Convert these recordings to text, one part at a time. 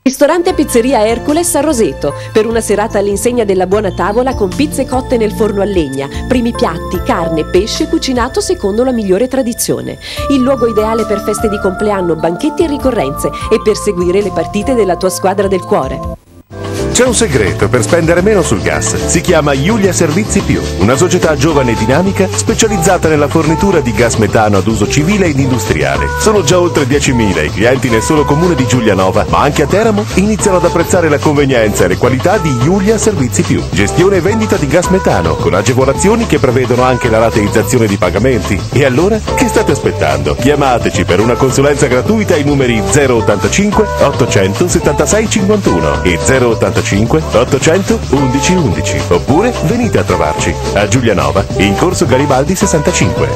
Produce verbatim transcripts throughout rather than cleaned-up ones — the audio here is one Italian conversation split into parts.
Ristorante Pizzeria Hercules a Roseto, per una serata all'insegna della buona tavola con pizze cotte nel forno a legna, primi piatti, carne, pesce cucinato secondo la migliore tradizione. Il luogo ideale per feste di compleanno, banchetti e ricorrenze e per seguire le partite della tua squadra del cuore. C'è un segreto per spendere meno sul gas. Si chiama Iulia Servizi Più, una società giovane e dinamica specializzata nella fornitura di gas metano ad uso civile ed industriale. Sono già oltre diecimila i clienti nel solo comune di Giulianova, ma anche a Teramo iniziano ad apprezzare la convenienza e le qualità di Iulia Servizi Più. Gestione e vendita di gas metano, con agevolazioni che prevedono anche la rateizzazione di pagamenti. E allora, che state aspettando? Chiamateci per una consulenza gratuita ai numeri zero ottantacinque ottocento settantasei cinquantuno e zero ottantacinque ottocento undici undici, oppure venite a trovarci a Giulianova in corso Garibaldi sessantacinque.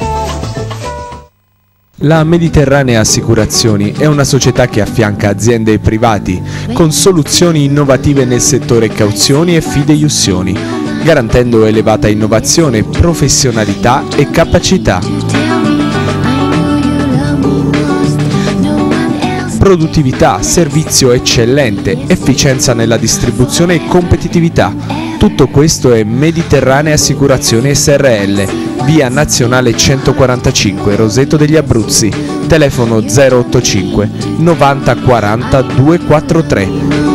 La Mediterranea Assicurazioni è una società che affianca aziende e privati con soluzioni innovative nel settore cauzioni e fideiussioni, garantendo elevata innovazione, professionalità e capacità. Produttività, servizio eccellente, efficienza nella distribuzione e competitività. Tutto questo è Mediterranea Assicurazioni S R L, via Nazionale centoquarantacinque, Roseto degli Abruzzi, telefono zero ottantacinque novanta quaranta duecentoquarantatré.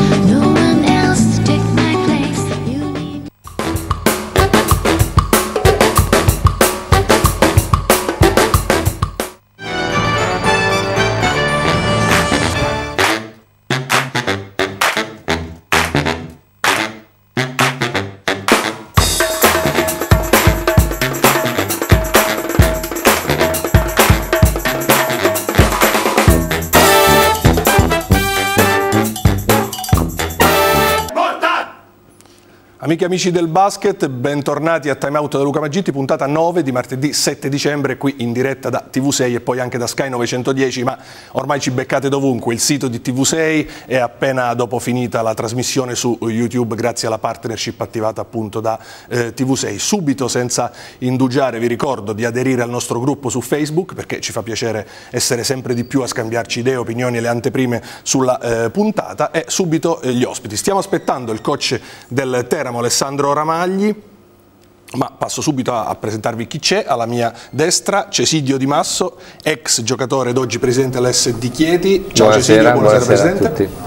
Amiche e amici del basket, bentornati a Time Out da Luca Maggitti, puntata nove di martedì sette dicembre, qui in diretta da T V sei e poi anche da Sky novecentodieci, ma ormai ci beccate dovunque. Il sito di T V sei è appena dopo finita la trasmissione su YouTube grazie alla partnership attivata appunto da eh, T V sei. Subito, senza indugiare, vi ricordo di aderire al nostro gruppo su Facebook, perché ci fa piacere essere sempre di più a scambiarci idee, opinioni e le anteprime sulla eh, puntata. E subito eh, gli ospiti. Stiamo aspettando il coach del Teramo, Alessandro Ramagli, ma passo subito a, a presentarvi chi c'è. Alla mia destra Cesidio Di Masso, ex giocatore ed oggi presidente dell'S D Chieti. Ciao buonasera, Cesidio, buonasera, buonasera Presidente. A tutti.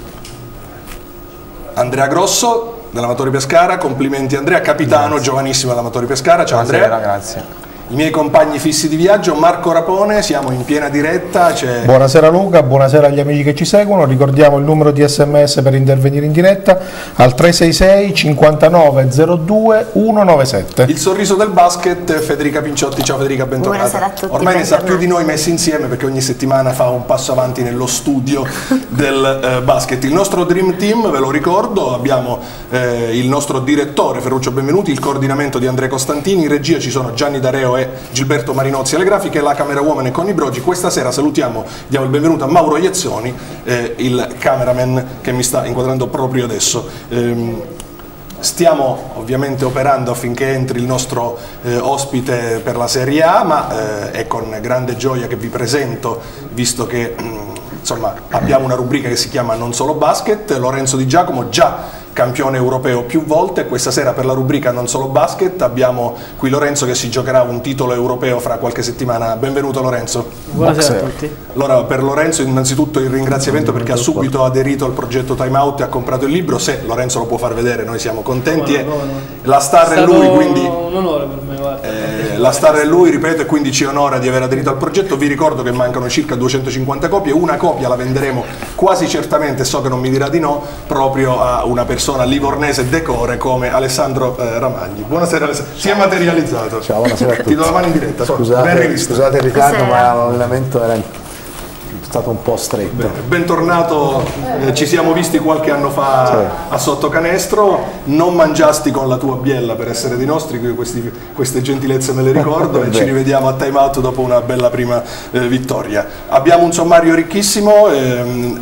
Andrea Grosso dell'Amatori Pescara, complimenti Andrea, capitano grazie. Giovanissimo dell'Amatori Pescara. Ciao buonasera, Andrea. Grazie. I miei compagni fissi di viaggio, Marco Rapone, siamo in piena diretta. Buonasera Luca, buonasera agli amici che ci seguono, ricordiamo il numero di sms per intervenire in diretta al tre sei sei cinquantanove zero due centonovantasette. Il sorriso del basket, Federica Pinciotti. Ciao Federica, bentornata. Buonasera a tutti. Ormai ne sa più di noi messi insieme, perché ogni settimana fa un passo avanti nello studio del eh, basket. Il nostro Dream Team, ve lo ricordo, abbiamo eh, il nostro direttore Ferruccio Benvenuti, il coordinamento di Andrea Costantini, in regia ci sono Gianni Dareo e Gilberto Marinozzi alle grafiche, la camera woman e Conny Brogi. Questa sera salutiamo, diamo il benvenuto a Mauro Iezzoni, eh, il cameraman che mi sta inquadrando proprio adesso. Ehm, stiamo ovviamente operando affinché entri il nostro eh, ospite per la Serie A, ma eh, è con grande gioia che vi presento, visto che mh, insomma, abbiamo una rubrica che si chiama Non Solo Basket, Lorenzo Di Giacomo, già campione europeo più volte. Questa sera per la rubrica Non Solo Basket abbiamo qui Lorenzo che si giocherà un titolo europeo fra qualche settimana. Benvenuto Lorenzo. Buonasera a tutti. Allora, per Lorenzo innanzitutto il ringraziamento perché ha subito aderito al progetto Time Out e ha comprato il libro. Se Lorenzo lo può far vedere noi siamo contenti. No, no, no. La star è lui, quindi un onore per me, guarda. Eh, la star è lui, ripeto, e quindi ci onora di aver aderito al progetto. Vi ricordo che mancano circa duecentocinquanta copie, una copia la venderemo quasi certamente, so che non mi dirà di no, proprio a una persona livornese decore come Alessandro eh, Ramagli. Buonasera Alessandro, si è materializzato. Ciao, buonasera a tutti. Ti do la mano in diretta. Scusate, scusate il ritardo, ma l'allenamento era stato un po' stretto. Bene, bentornato, eh, ci siamo visti qualche anno fa sì. a Sottocanestro, non mangiasti con la tua biella per essere di nostri, questi, queste gentilezze me le ricordo e ci rivediamo a Time Out dopo una bella prima eh, vittoria. Abbiamo un sommario ricchissimo. Ehm,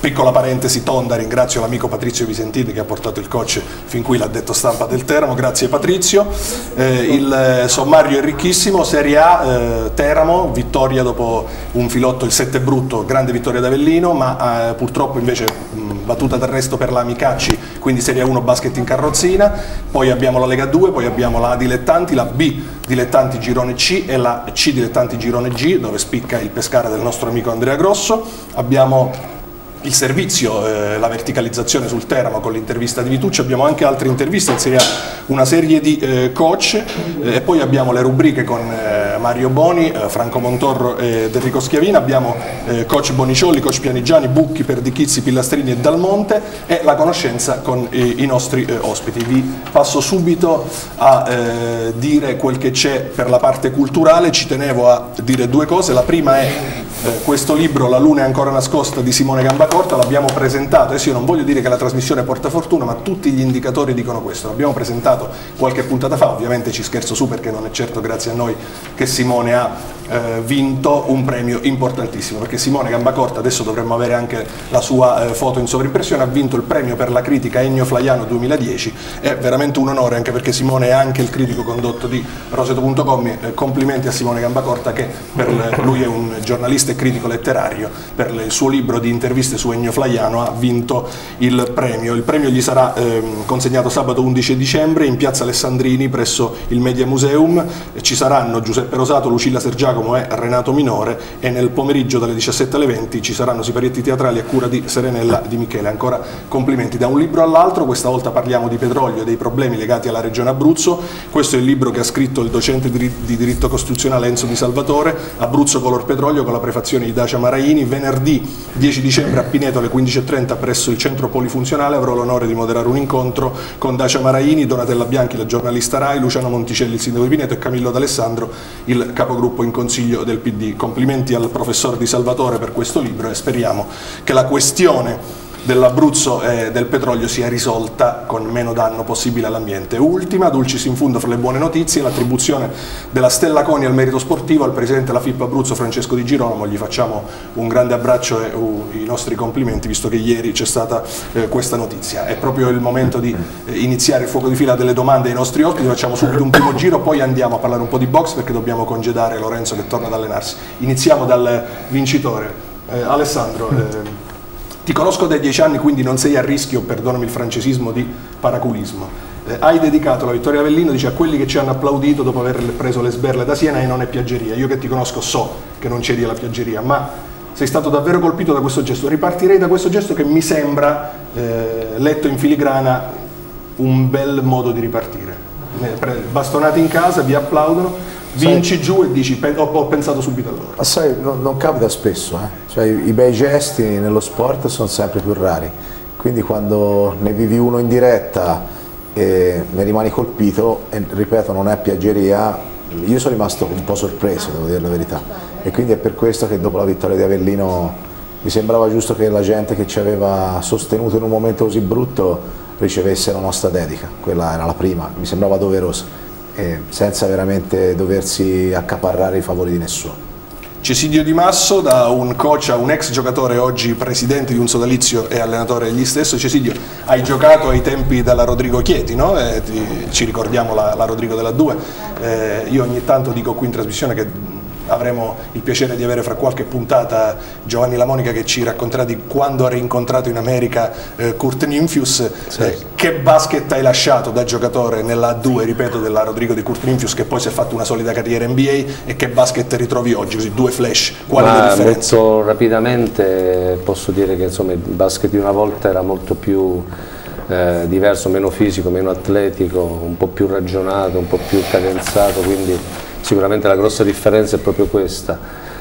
Piccola parentesi tonda, ringrazio l'amico Patrizio Visentini che ha portato il coach fin qui, l'ha detto stampa del Teramo, grazie Patrizio. Eh, il sommario è ricchissimo, Serie A, eh, Teramo, vittoria dopo un filotto, il sette brutto, grande vittoria d'Avellino, ma eh, purtroppo invece mh, battuta d'arresto per la Amicacci, quindi Serie A uno basket in carrozzina, poi abbiamo la Lega due, poi abbiamo la A dilettanti, la B dilettanti girone C e la C dilettanti girone G, dove spicca il Pescara del nostro amico Andrea Grosso. Abbiamo il servizio, eh, la verticalizzazione sul Teramo con l'intervista di Vitucci, abbiamo anche altre interviste in Serie A, una serie di eh, coach eh, e poi abbiamo le rubriche con eh, Mario Boni, eh, Franco Montorro ed Enrico Schiavina, abbiamo eh, coach Boniciolli, coach Pianigiani, Bucchi, Perdichizzi, Pillastrini e Dalmonte e la conoscenza con eh, i nostri eh, ospiti. Vi passo subito a eh, dire quel che c'è per la parte culturale, ci tenevo a dire due cose, la prima è eh, questo libro La luna è ancora nascosta di Simone Gambacorta, l'abbiamo presentato, adesso io non voglio dire che la trasmissione porta fortuna, ma tutti gli indicatori dicono questo, l'abbiamo presentato qualche puntata fa, ovviamente ci scherzo su perché non è certo grazie a noi che Simone ha eh, vinto un premio importantissimo, perché Simone Gambacorta, adesso dovremmo avere anche la sua eh, foto in sovrimpressione, ha vinto il premio per la critica Ennio Flaiano duemiladieci, è veramente un onore anche perché Simone è anche il critico condotto di Roseto punto com, eh, complimenti a Simone Gambacorta che per le, lui è un giornalista e critico letterario, per le, il suo libro di interviste su Ennio Flaiano ha vinto il premio. Il premio gli sarà eh, consegnato sabato undici dicembre in piazza Alessandrini presso il Media Museum, ci saranno Giuseppe Rosato, Lucilla Sergiacomo e Renato Minore e nel pomeriggio dalle diciassette alle venti ci saranno siparietti teatrali a cura di Serenella Di Michele. Ancora complimenti. Da un libro all'altro, questa volta parliamo di petrolio e dei problemi legati alla regione Abruzzo, questo è il libro che ha scritto il docente di diritto costituzionale Enzo Di Salvatore, Abruzzo color petrolio, con la prefazione di Dacia Maraini. Venerdì dieci dicembre a Pineto alle quindici e trenta presso il centro polifunzionale avrò l'onore di moderare un incontro con Dacia Maraini, Donatella Bianchi, la giornalista Rai, Luciano Monticelli, il sindaco di Pineto e Camillo D'Alessandro, il capogruppo in consiglio del P D. Complimenti al professor Di Salvatore per questo libro e speriamo che la questione dell'Abruzzo e del petrolio sia risolta con meno danno possibile all'ambiente. Ultima, dulcis in fundo fra le buone notizie, l'attribuzione della Stella Coni al merito sportivo al presidente della F I P Abruzzo Francesco Di Girolamo, gli facciamo un grande abbraccio e uh, i nostri complimenti visto che ieri c'è stata eh, questa notizia. È proprio il momento di eh, iniziare il fuoco di fila delle domande ai nostri ospiti, facciamo subito un primo giro, poi andiamo a parlare un po' di box perché dobbiamo congedare Lorenzo che torna ad allenarsi. Iniziamo dal vincitore, eh, Alessandro. Eh, Ti conosco dai dieci anni, quindi non sei a rischio, perdonami il francesismo, di paraculismo. Eh, hai dedicato la vittoria Avellino, dice, a quelli che ci hanno applaudito dopo aver preso le sberle da Siena e non è piaggeria. Io che ti conosco so che non cedi alla piaggeria, ma sei stato davvero colpito da questo gesto. Ripartirei da questo gesto che mi sembra, eh, letto in filigrana, un bel modo di ripartire. Bastonati in casa, vi applaudono, vinci sai, giù e dici ho pensato subito a loro. Ma sai, non, non capita spesso, eh? Cioè, i bei gesti nello sport sono sempre più rari, quindi quando ne vivi uno in diretta e ne rimani colpito, e ripeto non è piaggeria, io sono rimasto un po' sorpreso, devo dire la verità, e quindi è per questo che dopo la vittoria di Avellino mi sembrava giusto che la gente che ci aveva sostenuto in un momento così brutto ricevesse la nostra dedica, quella era la prima, mi sembrava doverosa. Eh, senza veramente doversi accaparrare i favori di nessuno. Cesidio Di Masso, da un coach a un ex giocatore, oggi presidente di un sodalizio e allenatore egli stesso. Cesidio, hai giocato ai tempi della Rodrigo Chieti, no? Eh, ti, ci ricordiamo la, la Rodrigo della due, eh, io ogni tanto dico qui in trasmissione che avremo il piacere di avere fra qualche puntata Giovanni La Monica che ci racconterà di quando ha rincontrato in America eh, Kurt Nimphius, sì. eh, che basket hai lasciato da giocatore nella A due, ripeto, della Rodrigo di Kurt Nimphius, che poi si è fatto una solida carriera N B A, e che basket ritrovi oggi, così due flash, quali le differenze? Molto rapidamente posso dire che insomma il basket di una volta era molto più eh, diverso, meno fisico, meno atletico, un po' più ragionato, un po' più cadenzato, quindi sicuramente la grossa differenza è proprio questa,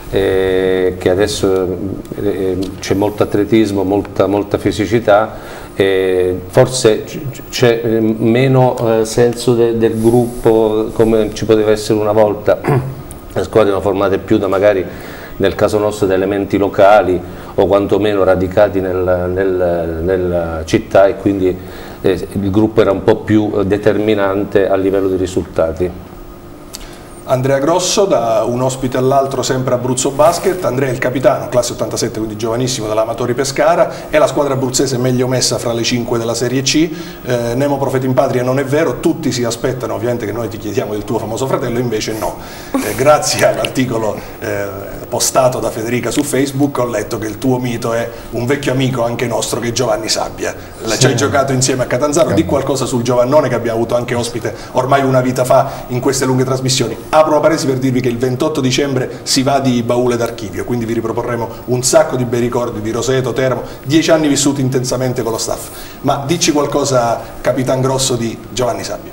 eh, che adesso eh, c'è molto atletismo, molta, molta fisicità, eh, forse c'è meno eh, senso de, del gruppo come ci poteva essere una volta, le squadre erano formate più da magari, nel caso nostro, da elementi locali o quantomeno radicati nel, nel, nella città, e quindi eh, il gruppo era un po' più determinante a livello di risultati. Andrea Grosso, da un ospite all'altro, sempre Abruzzo Basket. Andrea è il capitano, classe ottantasette, quindi giovanissimo, dell'Amatori Pescara, è la squadra abruzzese meglio messa fra le cinque della Serie C. Eh, Nemo Profeta in Patria non è vero, tutti si aspettano ovviamente che noi ti chiediamo del tuo famoso fratello, invece no. Eh, grazie all'articolo eh, postato da Federica su Facebook ho letto che il tuo mito è un vecchio amico anche nostro che è Giovanni Sabbia. Sì. Ci hai giocato insieme a Catanzaro, di qualcosa sul Giovannone che abbiamo avuto anche ospite ormai una vita fa in queste lunghe trasmissioni. Apro una parentesi per dirvi che il ventotto dicembre si va di baule d'archivio, quindi vi riproporremo un sacco di bei ricordi di Roseto, Teramo, dieci anni vissuti intensamente con lo staff. Ma dici qualcosa, Capitan Grosso, di Giovanni Sabbia.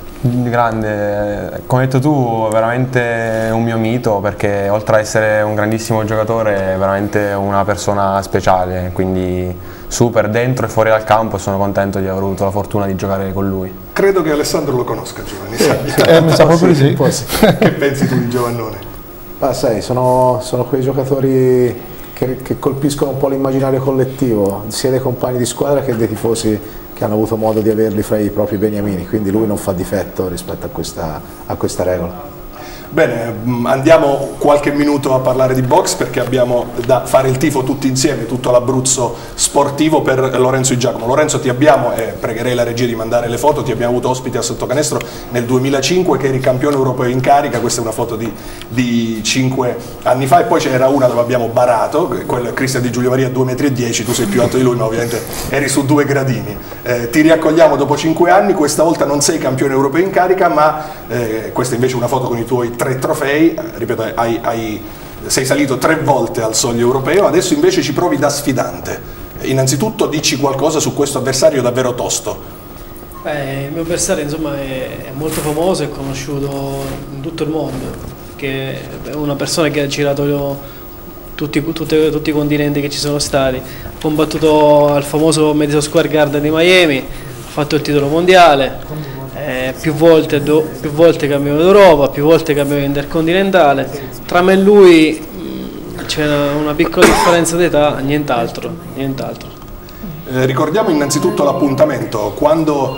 Grande, come hai detto tu, veramente un mio mito, perché oltre ad essere un grandissimo giocatore è veramente una persona speciale, quindi super dentro e fuori dal campo, e sono contento di aver avuto la fortuna di giocare con lui. Credo che Alessandro lo conosca, Giovanni Sabbia. Eh, mi sa proprio di sì. Che pensi tu di Giovannone? Ma sai, sono, sono quei giocatori che, che colpiscono un po' l'immaginario collettivo, sia dei compagni di squadra che dei tifosi che hanno avuto modo di averli fra i propri beniamini, quindi lui non fa difetto rispetto a questa, a questa regola. Bene, andiamo qualche minuto a parlare di box, perché abbiamo da fare il tifo tutti insieme, tutto l'Abruzzo sportivo, per Lorenzo Di Giacomo. Lorenzo, ti abbiamo, e pregherei la regia di mandare le foto, ti abbiamo avuto ospite a Sottocanestro nel duemilacinque, che eri campione europeo in carica. Questa è una foto di, di cinque anni fa, e poi c'era una dove abbiamo barato, quel Cristian Di Giulio Maria due metri e dieci, tu sei più alto di lui ma ovviamente eri su due gradini. Eh, ti riaccogliamo dopo cinque anni, questa volta non sei campione europeo in carica, ma eh, questa invece è una foto con i tuoi tre trofei, ripeto, hai, hai, sei salito tre volte al soglio europeo, adesso invece ci provi da sfidante. Innanzitutto dici qualcosa su questo avversario davvero tosto. Beh, il mio avversario insomma è, è molto famoso e conosciuto in tutto il mondo, che è una persona che ha girato tutti, tutti, tutti i continenti che ci sono stati, ha combattuto al famoso Madison Square Garden di Miami, ha fatto il titolo mondiale. Eh, più volte, do, più volte campione d'Europa, più volte campione intercontinentale. Tra me e lui c'è una, una piccola differenza d'età, nient'altro. nient'altro. Eh, ricordiamo innanzitutto l'appuntamento, quando,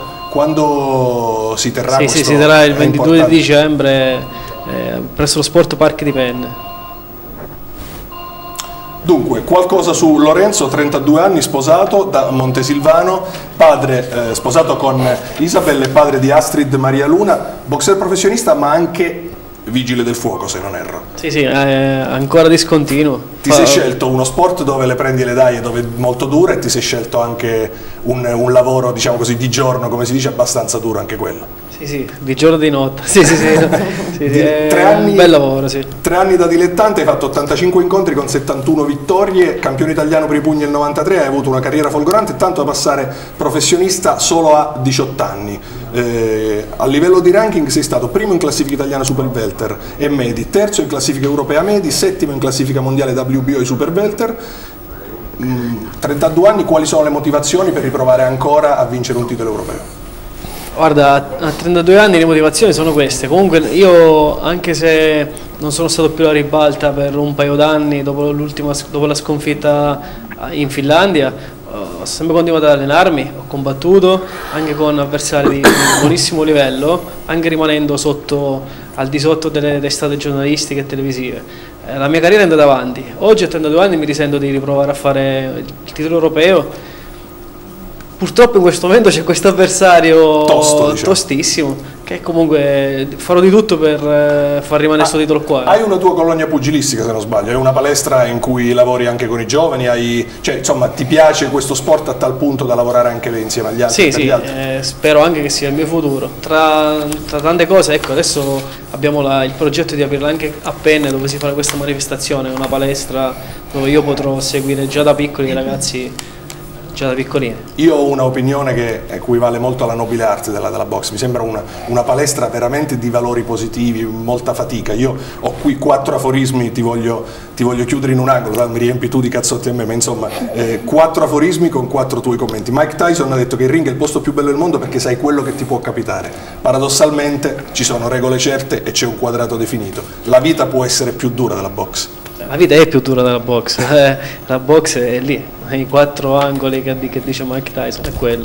quando si terrà? Sì, questo, sì, si terrà il ventidue di dicembre eh, presso lo Sport Park di Penne. Dunque, qualcosa su Lorenzo, trentadue anni, sposato, da Montesilvano, padre, eh, sposato con Isabella e padre di Astrid Maria Luna, boxer professionista ma anche vigile del fuoco, se non erro. Sì, sì, eh, ancora discontinuo. Ti sei scelto uno sport dove le prendi le daie, dove è molto dura, e ti sei scelto anche un, un lavoro, diciamo così, di giorno, come si dice, abbastanza duro anche quello. Sì, sì, di giorno e di notte. Sì, sì, sì. sì, sì è tre anni, un bel lavoro, sì. Tre anni da dilettante, hai fatto ottantacinque incontri con settantuno vittorie, campione italiano per i pugni nel novantatré, hai avuto una carriera folgorante, tanto da passare professionista solo a diciotto anni. Eh, a livello di ranking sei stato primo in classifica italiana Super Welter e Medi, terzo in classifica europea Medi, settimo in classifica mondiale W B O e Super Welter. Mm, trentadue anni, quali sono le motivazioni per riprovare ancora a vincere un titolo europeo? Guarda, a trentadue anni le motivazioni sono queste. Comunque io, anche se non sono stato più alla ribalta per un paio d'anni dopo, dopo la sconfitta in Finlandia, ho sempre continuato ad allenarmi, ho combattuto anche con avversari di buonissimo livello, anche rimanendo sotto, al di sotto delle testate giornalistiche e televisive. Eh, la mia carriera è andata avanti. Oggi a trentadue anni mi risento di riprovare a fare il titolo europeo. Purtroppo in questo momento c'è questo avversario Tosto, diciamo. tostissimo, che comunque farò di tutto per far rimanere questo titolo qua. Hai una tua colonia pugilistica, se non sbaglio, hai una palestra in cui lavori anche con i giovani, hai, cioè, insomma, ti piace questo sport a tal punto da lavorare anche insieme agli altri? Sì, sì, eh, spero anche che sia il mio futuro. Tra, tra tante cose, ecco, adesso abbiamo la, il progetto di aprirla anche a Penne, dove si farà questa manifestazione, una palestra dove io potrò seguire già da piccoli i ragazzi. Già da piccolini. Io ho un'opinione che equivale molto alla nobile arte della, della box, mi sembra una, una palestra veramente di valori positivi, molta fatica. Io ho qui quattro aforismi, ti voglio, ti voglio chiudere in un angolo, mi riempi tu di cazzotti a me, ma insomma, eh, quattro aforismi con quattro tuoi commenti. Mike Tyson ha detto che il ring è il posto più bello del mondo perché sai quello che ti può capitare. Paradossalmente ci sono regole certe e c'è un quadrato definito. La vita può essere più dura della box. La vita è più dura della box, eh, la box è lì, i quattro angoli che, che dice Mike Tyson, è quello.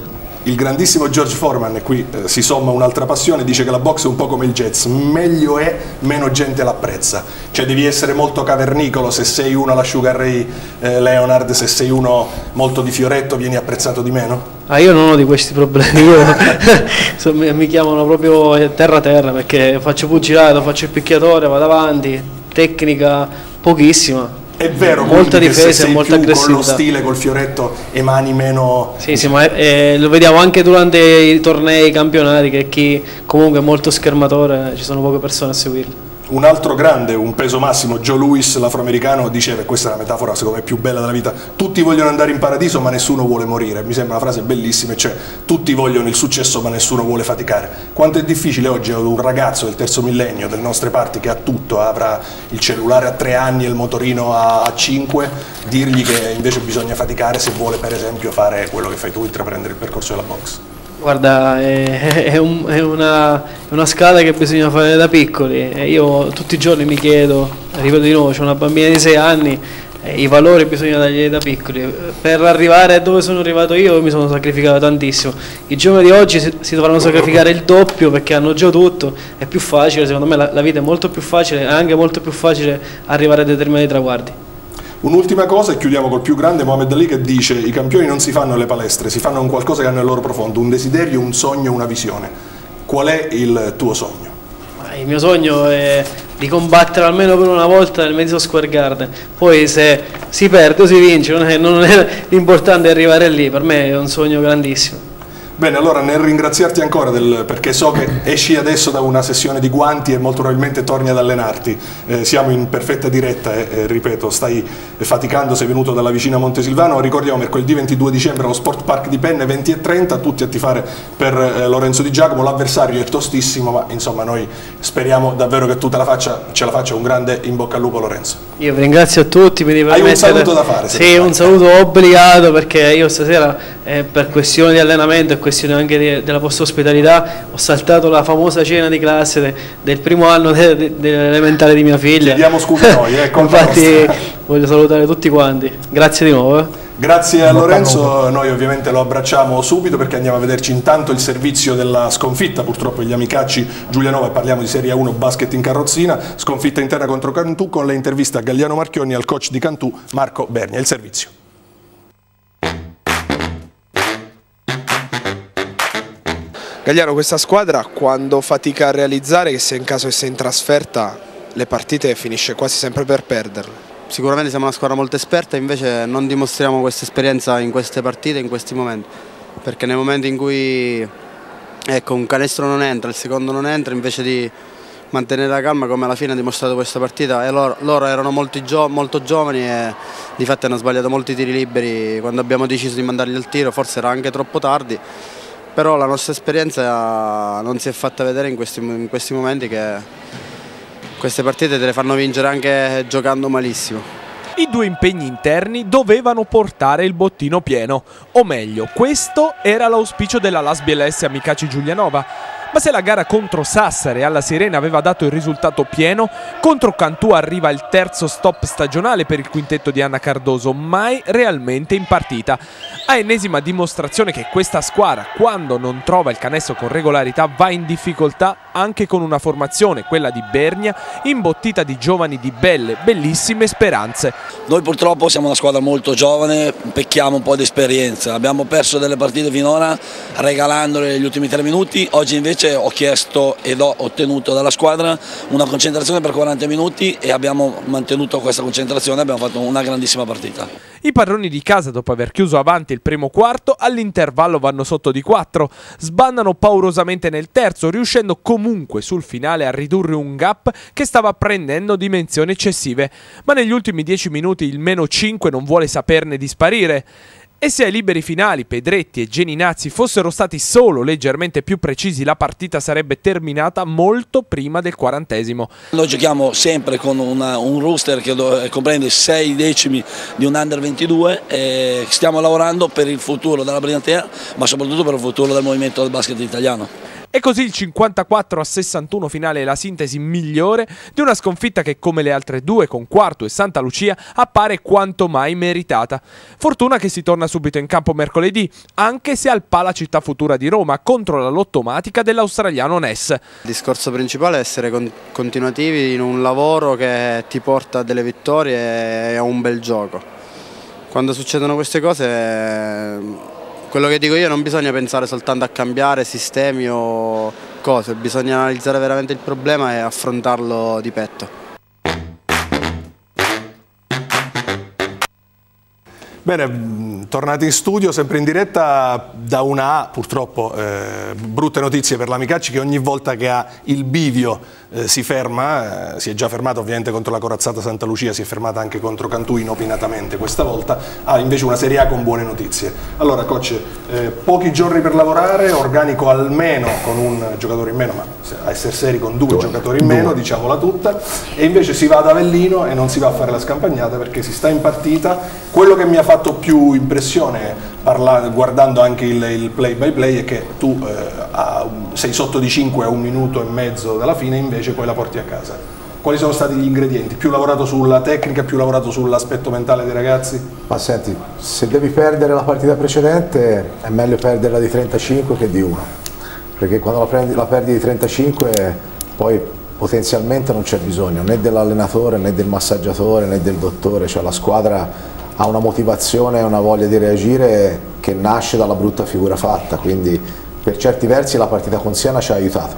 Il grandissimo George Foreman, e qui eh, si somma un'altra passione, dice che la box è un po' come il jazz, meglio è, meno gente l'apprezza. Cioè devi essere molto cavernicolo, se sei uno alla Sugar Ray eh, Leonard, se sei uno molto di fioretto vieni apprezzato di meno? Ah, io non ho di questi problemi, io insomma, mi chiamano proprio terra terra, perché faccio pugilato, faccio il picchiatore, vado avanti, tecnica pochissima. È vero, molta difesa e molta aggressività. Con lo aggressività. stile, col fioretto, emani meno... Sì, sì, ma eh, lo vediamo anche durante i tornei, i campionati, che chi comunque è molto schermatore, ci sono poche persone a seguirlo. Un altro grande, un peso massimo, Joe Louis, l'afroamericano, diceva, e questa è la metafora secondo me più bella della vita, tutti vogliono andare in paradiso ma nessuno vuole morire. Mi sembra una frase bellissima, cioè tutti vogliono il successo ma nessuno vuole faticare. Quanto è difficile oggi ad un ragazzo del terzo millennio, delle nostre parti, che ha tutto, avrà il cellulare a tre anni e il motorino a cinque, dirgli che invece bisogna faticare se vuole per esempio fare quello che fai tu, intraprendere il percorso della box. Guarda, è, è, un, è, una, è una scala che bisogna fare da piccoli, e io tutti i giorni mi chiedo, ripeto di nuovo, c'è una bambina di sei anni, e i valori bisogna dargli da piccoli. Per arrivare dove sono arrivato io mi sono sacrificato tantissimo, i giovani di oggi si, si dovranno sacrificare il doppio perché hanno già tutto, è più facile, secondo me la, la vita è molto più facile, è anche molto più facile arrivare a determinati traguardi. Un'ultima cosa e chiudiamo col più grande, Mohamed Ali, che dice: i campioni non si fanno alle palestre, si fanno un qualcosa che hanno nel loro profondo, un desiderio, un sogno, una visione. Qual è il tuo sogno? Il mio sogno è di combattere almeno per una volta nel Madison Square Garden, poi se si perde o si vince non è, non è l'importante arrivare lì, per me è un sogno grandissimo. Bene, allora nel ringraziarti ancora del, perché so che esci adesso da una sessione di guanti e molto probabilmente torni ad allenarti, eh, siamo in perfetta diretta e eh, ripeto, stai faticando, sei venuto dalla vicina Montesilvano, ricordiamo mercoledì ventidue dicembre allo Sport Park di Penne, venti e trenta, tutti a tifare per eh, Lorenzo Di Giacomo, l'avversario è tostissimo, ma insomma noi speriamo davvero che tu te la faccia, ce la faccia. Un grande in bocca al lupo, Lorenzo. Io vi ringrazio a tutti, mi Hai un saluto da fare? Sì, un saluto obbligato, perché io stasera eh, per questioni di allenamento e questione anche di, della vostra ospitalità ho saltato la famosa cena di classe de, del primo anno de, de, dell'elementare di mia figlia. Chiediamo scusa noi, eh, infatti voglio salutare tutti quanti, grazie di nuovo. Eh. Grazie a Lorenzo, noi ovviamente lo abbracciamo subito perché andiamo a vederci intanto il servizio della sconfitta, purtroppo gli amicacci Giulianova, parliamo di Serie A uno basket in carrozzina, sconfitta interna contro Cantù con le interviste a Galliano Marchionni e al coach di Cantù Marco Bernia. Il servizio. Gagliano, questa squadra quando fatica a realizzare che se in caso che sia in trasferta le partite finisce quasi sempre per perderle? Sicuramente siamo una squadra molto esperta, invece non dimostriamo questa esperienza in queste partite, in questi momenti, perché nei momenti in cui ecco, un canestro non entra, il secondo non entra, invece di mantenere la calma come alla fine ha dimostrato questa partita, e loro, loro erano molto, gio molto giovani e di fatto hanno sbagliato molti tiri liberi quando abbiamo deciso di mandarli al tiro, forse era anche troppo tardi. Però la nostra esperienza non si è fatta vedere in questi, in questi momenti, che queste partite te le fanno vincere anche giocando malissimo. I due impegni interni dovevano portare il bottino pieno, o meglio, questo era l'auspicio della Las B L S Amicaci Giulianova. Ma se la gara contro Sassari alla Sirena aveva dato il risultato pieno, contro Cantù arriva il terzo stop stagionale per il quintetto di Anna Cardoso, mai realmente in partita. A ennesima dimostrazione che questa squadra, quando non trova il canestro con regolarità, va in difficoltà anche con una formazione, quella di Bernia, imbottita di giovani di belle, bellissime speranze. Noi purtroppo siamo una squadra molto giovane, pecchiamo un po' di esperienza, abbiamo perso delle partite finora regalandole gli ultimi tre minuti, oggi invece ho chiesto ed ho ottenuto dalla squadra una concentrazione per quaranta minuti e abbiamo mantenuto questa concentrazione, abbiamo fatto una grandissima partita. I padroni di casa, dopo aver chiuso avanti il primo quarto, all'intervallo vanno sotto di quattro, sbandano paurosamente nel terzo, riuscendo comunque sul finale a ridurre un gap che stava prendendo dimensioni eccessive, ma negli ultimi dieci minuti il meno cinque non vuole saperne di sparire. E se ai liberi finali Pedretti e Geninazzi fossero stati solo leggermente più precisi, la partita sarebbe terminata molto prima del quarantesimo. Noi giochiamo sempre con una, un roster che comprende sei decimi di un under ventidue e stiamo lavorando per il futuro della Briantea, ma soprattutto per il futuro del movimento del basket italiano. E così il cinquantaquattro a sessantuno finale è la sintesi migliore di una sconfitta che, come le altre due con Quartu e Santa Lucia, appare quanto mai meritata. Fortuna che si torna subito in campo mercoledì, anche se al Pala Città Futura di Roma, contro la lottomatica dell'australiano Ness. Il discorso principale è essere con continuativi in un lavoro che ti porta a delle vittorie e a un bel gioco. Quando succedono queste cose, quello che dico io, non bisogna pensare soltanto a cambiare sistemi o cose, bisogna analizzare veramente il problema e affrontarlo di petto. Bene, tornati in studio, sempre in diretta da una A, purtroppo eh, brutte notizie per l'Amicacci che ogni volta che ha il bivio eh, si ferma, eh, si è già fermata ovviamente contro la corazzata Santa Lucia, si è fermata anche contro Cantù inopinatamente questa volta, ha invece una Serie A con buone notizie. Allora coach, eh, pochi giorni per lavorare, organico almeno con un giocatore in meno, ma a essere seri con due, due giocatori in due. meno, diciamola tutta, e invece si va ad Avellino e non si va a fare la scampagnata perché si sta in partita. Quello che mi ha fatto più impressione parla, guardando anche il, il play by play è che tu eh, a, sei sotto di cinque a un minuto e mezzo dalla fine, invece poi la porti a casa. Quali sono stati gli ingredienti? Più lavorato sulla tecnica, più lavorato sull'aspetto mentale dei ragazzi? Ma senti, se devi perdere la partita precedente è meglio perderla di trentacinque che di uno, perché quando la, prendi, la perdi di trentacinque poi potenzialmente non c'è bisogno né dell'allenatore né del massaggiatore né del dottore, cioè la squadra ha una motivazione e una voglia di reagire che nasce dalla brutta figura fatta, quindi per certi versi la partita con Siena ci ha aiutato.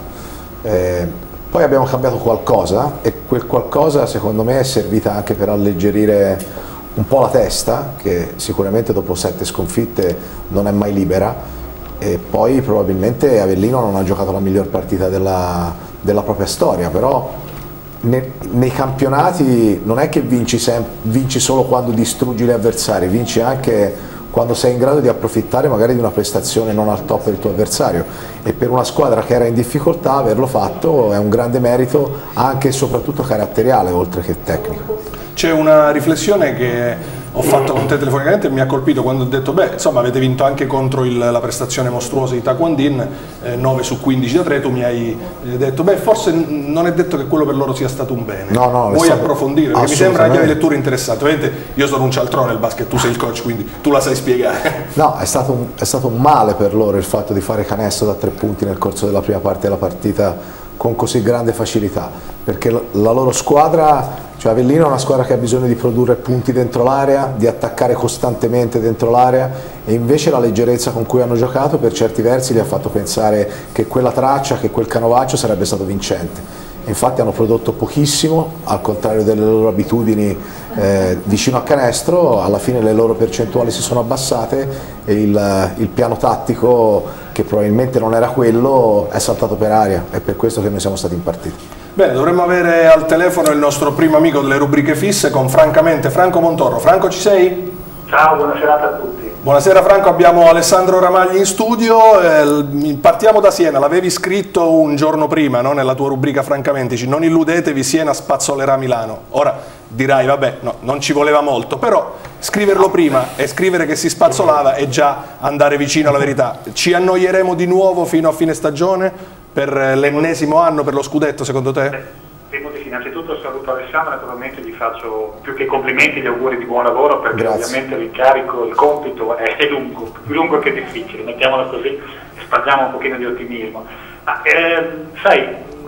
Eh, poi abbiamo cambiato qualcosa e quel qualcosa secondo me è servita anche per alleggerire un po' la testa, che sicuramente dopo sette sconfitte non è mai libera, e poi probabilmente Avellino non ha giocato la miglior partita della, della propria storia, però Ne, nei campionati non è che vinci, vinci solo quando distruggi gli avversari, vinci anche quando sei in grado di approfittare magari di una prestazione non al top del tuo avversario, e per una squadra che era in difficoltà averlo fatto è un grande merito anche e soprattutto caratteriale oltre che tecnico. C'è una riflessione che ho fatto con te telefonicamente e mi ha colpito quando ho detto beh, insomma avete vinto anche contro il, la prestazione mostruosa di Taekwondo, eh, nove su quindici da tre, tu mi hai eh, detto beh, forse non è detto che quello per loro sia stato un bene. No, no, vuoi approfondire? Perché mi sembra che hai letture interessanti. Ovviamente io sono un cialtrone nel basket, tu sei il coach, quindi tu la sai spiegare. No, è stato, un, è stato un male per loro il fatto di fare canestro da tre punti nel corso della prima parte della partita con così grande facilità, perché la, la loro squadra, cioè Avellino è una squadra che ha bisogno di produrre punti dentro l'area, di attaccare costantemente dentro l'area, e invece la leggerezza con cui hanno giocato per certi versi li ha fatto pensare che quella traccia, che quel canovaccio sarebbe stato vincente. Infatti hanno prodotto pochissimo, al contrario delle loro abitudini eh, vicino a canestro, alla fine le loro percentuali si sono abbassate e il, il piano tattico, che probabilmente non era quello, è saltato per aria, è per questo che noi siamo stati in partita. Bene, dovremmo avere al telefono il nostro primo amico delle rubriche fisse con Francamente Franco Montorro. Franco, ci sei? Ciao, buona serata a tutti. Buonasera Franco, abbiamo Alessandro Ramagli in studio, eh, partiamo da Siena, l'avevi scritto un giorno prima, no? Nella tua rubrica Francamente, dici non illudetevi, Siena spazzolerà Milano. Ora dirai vabbè, no, non ci voleva molto, però scriverlo prima e scrivere che si spazzolava è già andare vicino alla verità. Ci annoieremo di nuovo fino a fine stagione per l'ennesimo anno per lo scudetto secondo te? Temo di sì. Innanzitutto saluto Alessandro, naturalmente gli faccio più che complimenti, gli auguri di buon lavoro, perché Grazie. Ovviamente l'incarico, il compito è, è lungo, più lungo che difficile, mettiamola così, e spargiamo un pochino di ottimismo. Ma ehm, sai,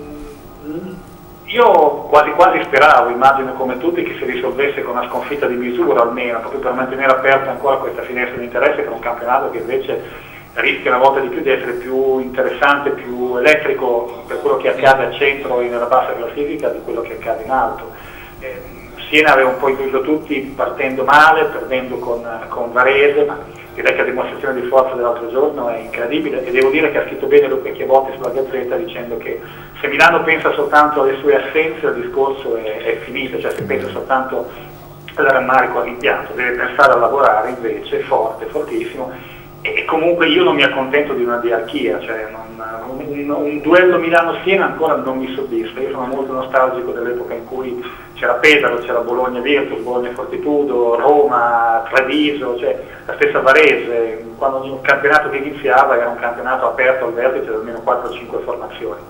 io quasi quasi speravo, immagino come tutti, che si risolvesse con una sconfitta di misura almeno, proprio per mantenere aperta ancora questa finestra di interesse per un campionato che invece rischia una volta di più di essere più interessante, più elettrico per quello che accade al centro e nella bassa classifica di quello che accade in alto. Eh, Siena aveva un po' illuso tutti partendo male, perdendo con, con Varese, ma direi che la dimostrazione di forza dell'altro giorno è incredibile, e devo dire che ha scritto bene Luca Chiavotti sulla Gazzetta dicendo che se Milano pensa soltanto alle sue assenze il discorso è, è finito, cioè se pensa soltanto al rammarico, al rimpianto, deve pensare a lavorare invece forte, fortissimo, e comunque io non mi accontento di una diarchia, cioè non, un, un duello Milano-Siena ancora non mi soddisfa. Io sono molto nostalgico dell'epoca in cui c'era Pesaro, c'era Bologna-Virtus, Bologna-Fortitudo, Roma, Treviso, cioè la stessa Varese. Quando ogni campionato che iniziava era un campionato aperto al vertice da almeno quattro cinque formazioni.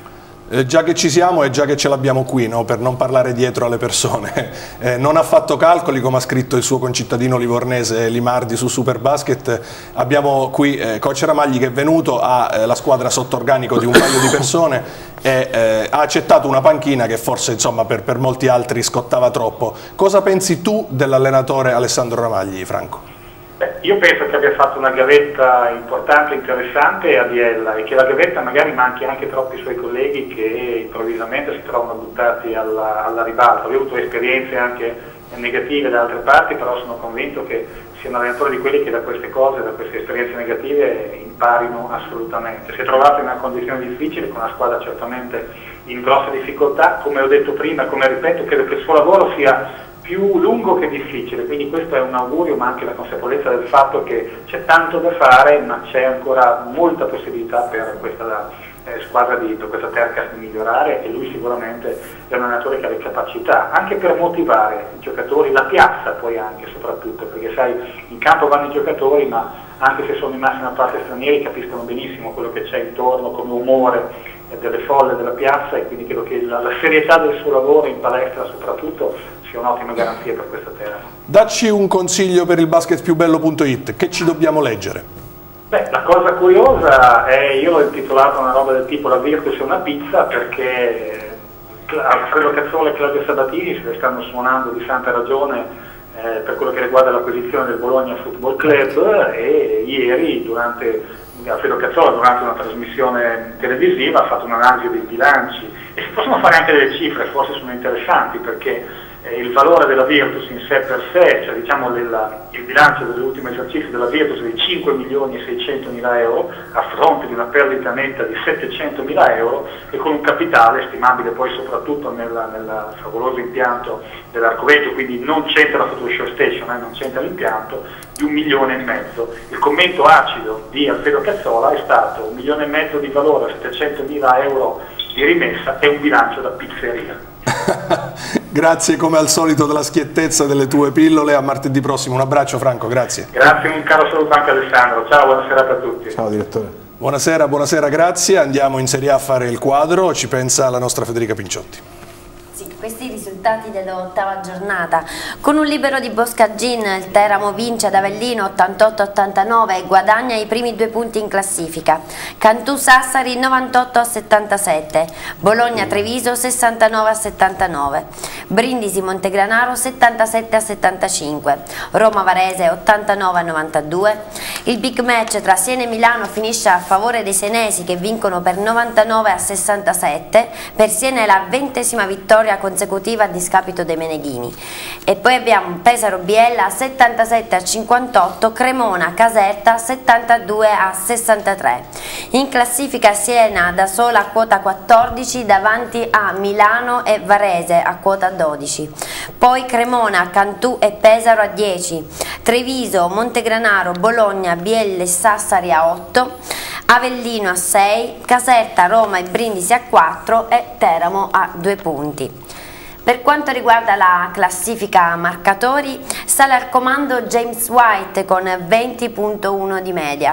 Eh, già che ci siamo e già che ce l'abbiamo qui, no? Per non parlare dietro alle persone, eh, non ha fatto calcoli, come ha scritto il suo concittadino livornese Limardi su Superbasket. Abbiamo qui eh, coach Ramagli che è venuto, ha eh, la squadra sotto organico di un paio di persone e eh, ha accettato una panchina che forse insomma, per, per molti altri scottava troppo. Cosa pensi tu dell'allenatore Alessandro Ramagli, Franco? Beh, io penso che abbia fatto una gavetta importante, interessante a Biella e che la gavetta magari manchi anche troppi suoi colleghi che improvvisamente si trovano buttati alla, alla ribalta. Ho avuto esperienze anche negative da altre parti, però sono convinto che sia un allenatore di quelli che da queste cose, da queste esperienze negative imparino assolutamente. Si è trovato in una condizione difficile con una squadra certamente in grossa difficoltà, come ho detto prima, come ripeto, credo che il suo lavoro sia più lungo che difficile, quindi questo è un augurio ma anche la consapevolezza del fatto che c'è tanto da fare ma c'è ancora molta possibilità per questa eh, squadra di, per questa Tercas di migliorare e lui sicuramente è un allenatore che ha le capacità anche per motivare i giocatori, la piazza poi anche soprattutto, perché sai in campo vanno i giocatori ma anche se sono in massima parte stranieri capiscono benissimo quello che c'è intorno come umore delle folle della piazza e quindi credo che la, la serietà del suo lavoro in palestra soprattutto sia un'ottima garanzia per questa terra. Dacci un consiglio per il basket più bello punto it, che ci dobbiamo leggere? Beh, la cosa curiosa è, io l'ho intitolato una roba del tipo La Virtus è una pizza perché Alfredo Cazzola e Claudio Sabatini se le stanno suonando di santa ragione eh, per quello che riguarda l'acquisizione del Bologna Football Club e ieri durante Alfredo Cazzola durante una trasmissione televisiva ha fatto un'analisi dei bilanci e si possono fare anche delle cifre, forse sono interessanti perché eh, il valore della Virtus in sé per sé, cioè diciamo della, il bilancio dell'ultimo esercizio della Virtus è di cinque milioni e seicentomila euro a fronte di una perdita netta di settecentomila euro e con un capitale stimabile poi soprattutto nel, nel favoloso impianto dell'Arcoveggio, quindi non c'entra la Photoshop Station, eh, non c'entra l'impianto, di un milione e mezzo. Il commento acido di Alfredo Cazzola è stato un milione e mezzo di valore, settecentomila euro di rimessa e un bilancio da pizzeria. Grazie come al solito della schiettezza delle tue pillole, a martedì prossimo. Un abbraccio Franco, grazie. Grazie, un caro saluto anche a Alessandro. Ciao, buonasera a tutti. Ciao direttore. Buonasera, buonasera, grazie. Andiamo in Serie A a fare il quadro, ci pensa la nostra Federica Pinciotti. Questi i risultati dell'ottava giornata. Con un libero di Boscagin il Teramo vince ad Avellino ottantotto a ottantanove e guadagna i primi due punti in classifica. Cantù Sassari novantotto a settantasette, Bologna Treviso sessantanove a settantanove, Brindisi Montegranaro settantasette a settantacinque, Roma Varese ottantanove a novantadue. Il big match tra Siena e Milano finisce a favore dei senesi che vincono per novantanove a sessantasette. Per Siena è la ventesima vittoria consecutiva a discapito dei meneghini. E poi abbiamo Pesaro Biella settantasette a cinquantotto, Cremona Caserta settantadue a sessantatré. In classifica Siena da sola a quota quattordici davanti a Milano e Varese a quota dodici. Poi Cremona, Cantù e Pesaro a dieci, Treviso, Montegranaro, Bologna, Biella e Sassari a otto, Avellino a sei, Caserta, Roma e Brindisi a quattro e Teramo a due punti. Per quanto riguarda la classifica marcatori, sale al comando James White con venti virgola uno di media,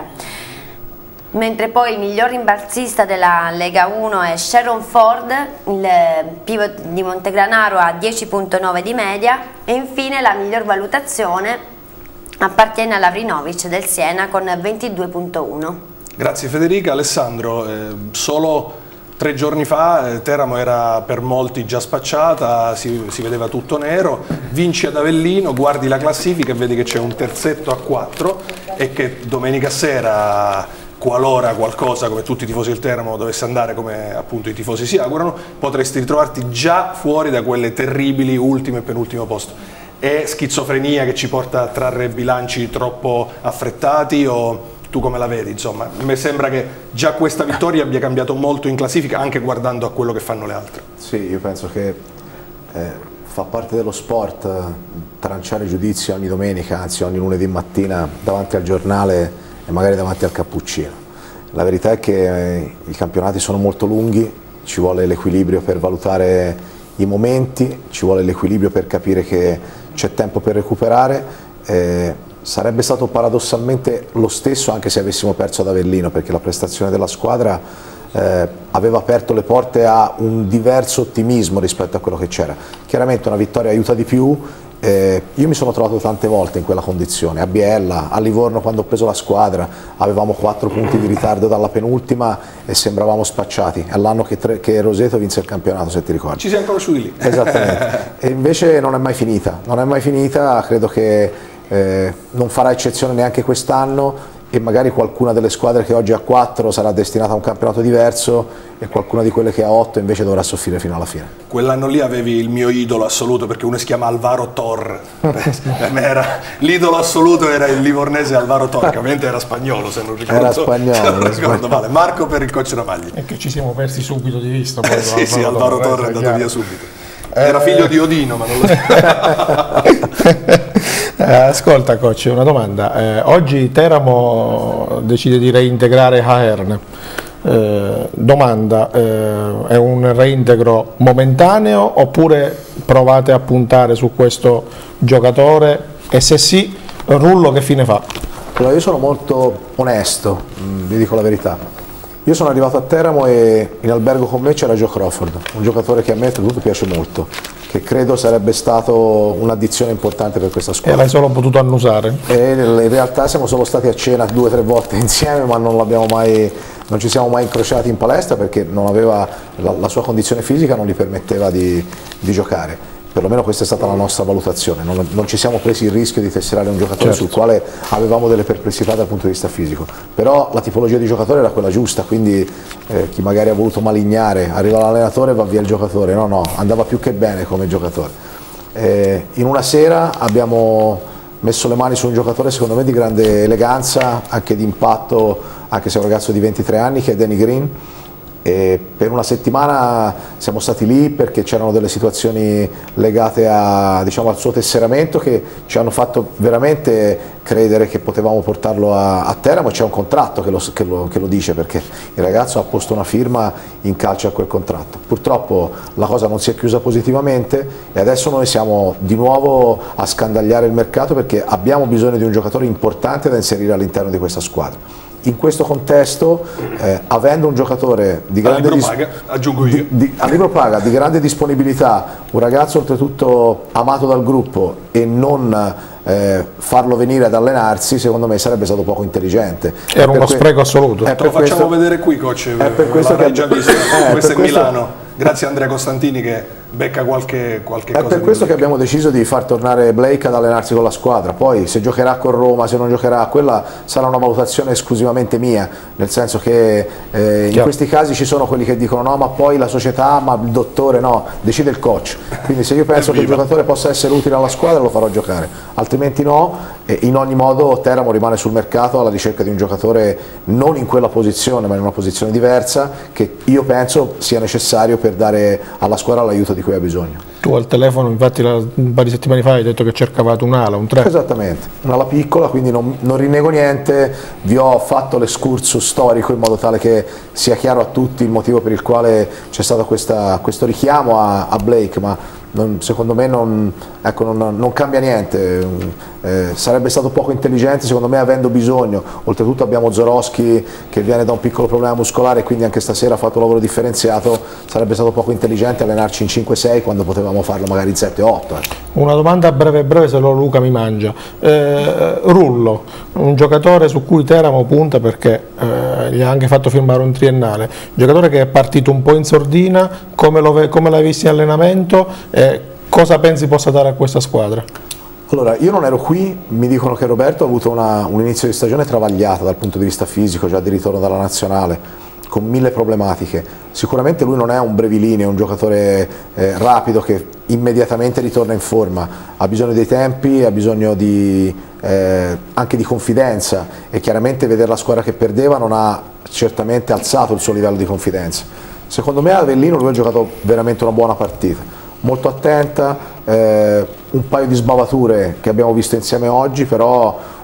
mentre poi il miglior rimbalzista della Lega uno è Sharon Ford, il pivot di Montegranaro a dieci virgola nove di media e infine la miglior valutazione appartiene all'Avrinovic del Siena con ventidue virgola uno. Grazie Federica. Alessandro, eh, solo tre giorni fa eh, Teramo era per molti già spacciata, si, si vedeva tutto nero, vinci ad Avellino, guardi la classifica e vedi che c'è un terzetto a quattro e che domenica sera, qualora qualcosa come tutti i tifosi del Teramo dovesse andare come appunto i tifosi si augurano, potresti ritrovarti già fuori da quelle terribili ultimo e penultimo posto. È schizofrenia che ci porta a trarre bilanci troppo affrettati o tu come la vedi? Insomma, mi sembra che già questa vittoria abbia cambiato molto in classifica anche guardando a quello che fanno le altre. Sì, io penso che eh, fa parte dello sport tranciare giudizi ogni domenica, anzi ogni lunedì mattina davanti al giornale e magari davanti al cappuccino. La verità è che eh, i campionati sono molto lunghi, ci vuole l'equilibrio per valutare i momenti, ci vuole l'equilibrio per capire che c'è tempo per recuperare. Eh, sarebbe stato paradossalmente lo stesso anche se avessimo perso ad Avellino, perché la prestazione della squadra eh, aveva aperto le porte a un diverso ottimismo rispetto a quello che c'era. Chiaramente una vittoria aiuta di più. Eh, io mi sono trovato tante volte in quella condizione, a Biella, a Livorno quando ho preso la squadra, avevamo quattro punti di ritardo dalla penultima e sembravamo spacciati, è l'anno che, che Roseto vinse il campionato, se ti ricordi. Ci siamo conosciuti lì. Esattamente, e invece non è mai finita, non è mai finita, credo che eh, non farà eccezione neanche quest'anno e magari qualcuna delle squadre che oggi ha quattro sarà destinata a un campionato diverso e qualcuna di quelle che ha otto invece dovrà soffrire fino alla fine. Quell'anno lì avevi il mio idolo assoluto, perché uno si chiama Alvaro Tor, l'idolo assoluto era il livornese Alvaro Tor, che ovviamente era spagnolo se non ricordo, era spagnolo, se non era ricordo spagnolo. male. Marco per il coach Ravagli. E che ci siamo persi subito di vista. Poi Eh, sì, sì, Alvaro Tor è andato via subito. Era Eh, figlio di Odino, ma non lo so. Eh, ascolta coach, una domanda. Eh, oggi Teramo decide di reintegrare Ahern. Eh, domanda, eh, è un reintegro momentaneo oppure provate a puntare su questo giocatore e se sì, Rullo che fine fa? Allora, io sono molto onesto, mh, vi dico la verità. Io sono arrivato a Teramo e in albergo con me c'era Joe Crawford, un giocatore che a me tutto piace molto, che credo sarebbe stato un'addizione importante per questa E squadra. l'hai solo potuto annusare? E in realtà siamo solo stati a cena due o tre volte insieme, ma non, l'abbiamo mai, non ci siamo mai incrociati in palestra perché non aveva, la, la sua condizione fisica non gli permetteva di, di giocare. Perlomeno questa è stata la nostra valutazione, non, non ci siamo presi il rischio di tesserare un giocatore Certo. sul quale avevamo delle perplessità dal punto di vista fisico, però la tipologia di giocatore era quella giusta, quindi eh, chi magari ha voluto malignare, arriva l'allenatore e va via il giocatore, no no, andava più che bene come giocatore. Eh, in una sera abbiamo messo le mani su un giocatore secondo me di grande eleganza, anche di impatto, anche se è un ragazzo di ventitré anni, che è Danny Green. E per una settimana siamo stati lì perché c'erano delle situazioni legate a, diciamo, al suo tesseramento che ci hanno fatto veramente credere che potevamo portarlo a, a Teramo, e c'è un contratto che lo, che, lo, che lo dice, perché il ragazzo ha posto una firma in calce a quel contratto. Purtroppo la cosa non si è chiusa positivamente e adesso noi siamo di nuovo a scandagliare il mercato perché abbiamo bisogno di un giocatore importante da inserire all'interno di questa squadra. In questo contesto, eh, avendo un giocatore di grande, libro paga, aggiungo io. Di, di, a libro paga, di grande disponibilità, un ragazzo oltretutto amato dal gruppo e non eh, farlo venire ad allenarsi, secondo me sarebbe stato poco intelligente. Era uno spreco assoluto. È Te lo per facciamo questo, vedere qui, coach, è per questo l'avrai che già visto, eh, questo è per questo- Milano, grazie a Andrea Costantini che becca qualche, qualche È cosa. per di questo che musica. abbiamo deciso di far tornare Blake ad allenarsi con la squadra. Poi se giocherà con Roma, se non giocherà, quella sarà una valutazione esclusivamente mia, nel senso che eh, in questi casi ci sono quelli che dicono no, ma poi la società, ma il dottore, no, decide il coach. Quindi se io penso che il giocatore possa essere utile alla squadra lo farò giocare, altrimenti no. E in ogni modo Teramo rimane sul mercato alla ricerca di un giocatore non in quella posizione ma in una posizione diversa, che io penso sia necessario per dare alla squadra l'aiuto di cui ha bisogno. Tu al telefono, infatti, la, un paio di settimane fa hai detto che cercavate un'ala, un tre. Esattamente, un'ala piccola, quindi non, non rinnego niente, vi ho fatto l'escursus storico in modo tale che sia chiaro a tutti il motivo per il quale c'è stato questa, questo richiamo a, a Blake, ma non, secondo me non, ecco, non, non cambia niente. Eh, sarebbe stato poco intelligente secondo me, avendo bisogno, oltretutto abbiamo Zorowski che viene da un piccolo problema muscolare, quindi anche stasera ha fatto un lavoro differenziato, sarebbe stato poco intelligente allenarci in cinque sei quando potevamo farlo magari in sette otto. Ecco. Una domanda breve breve, se no Luca mi mangia. Eh, Rullo, un giocatore su cui Teramo punta perché eh, gli ha anche fatto firmare un triennale, giocatore che è partito un po' in sordina, come, lo, come l'hai visto in allenamento, eh, cosa pensi possa dare a questa squadra? Allora, io non ero qui, mi dicono che Roberto ha avuto una, un inizio di stagione travagliata dal punto di vista fisico, già di ritorno dalla nazionale, con mille problematiche. Sicuramente lui non è un brevilineo, un giocatore eh, rapido che immediatamente ritorna in forma, ha bisogno dei tempi, ha bisogno di, eh, anche di confidenza, e chiaramente vedere la squadra che perdeva non ha certamente alzato il suo livello di confidenza. Secondo me a Avellino lui ha giocato veramente una buona partita, molto attenta, eh, un paio di sbavature che abbiamo visto insieme oggi, però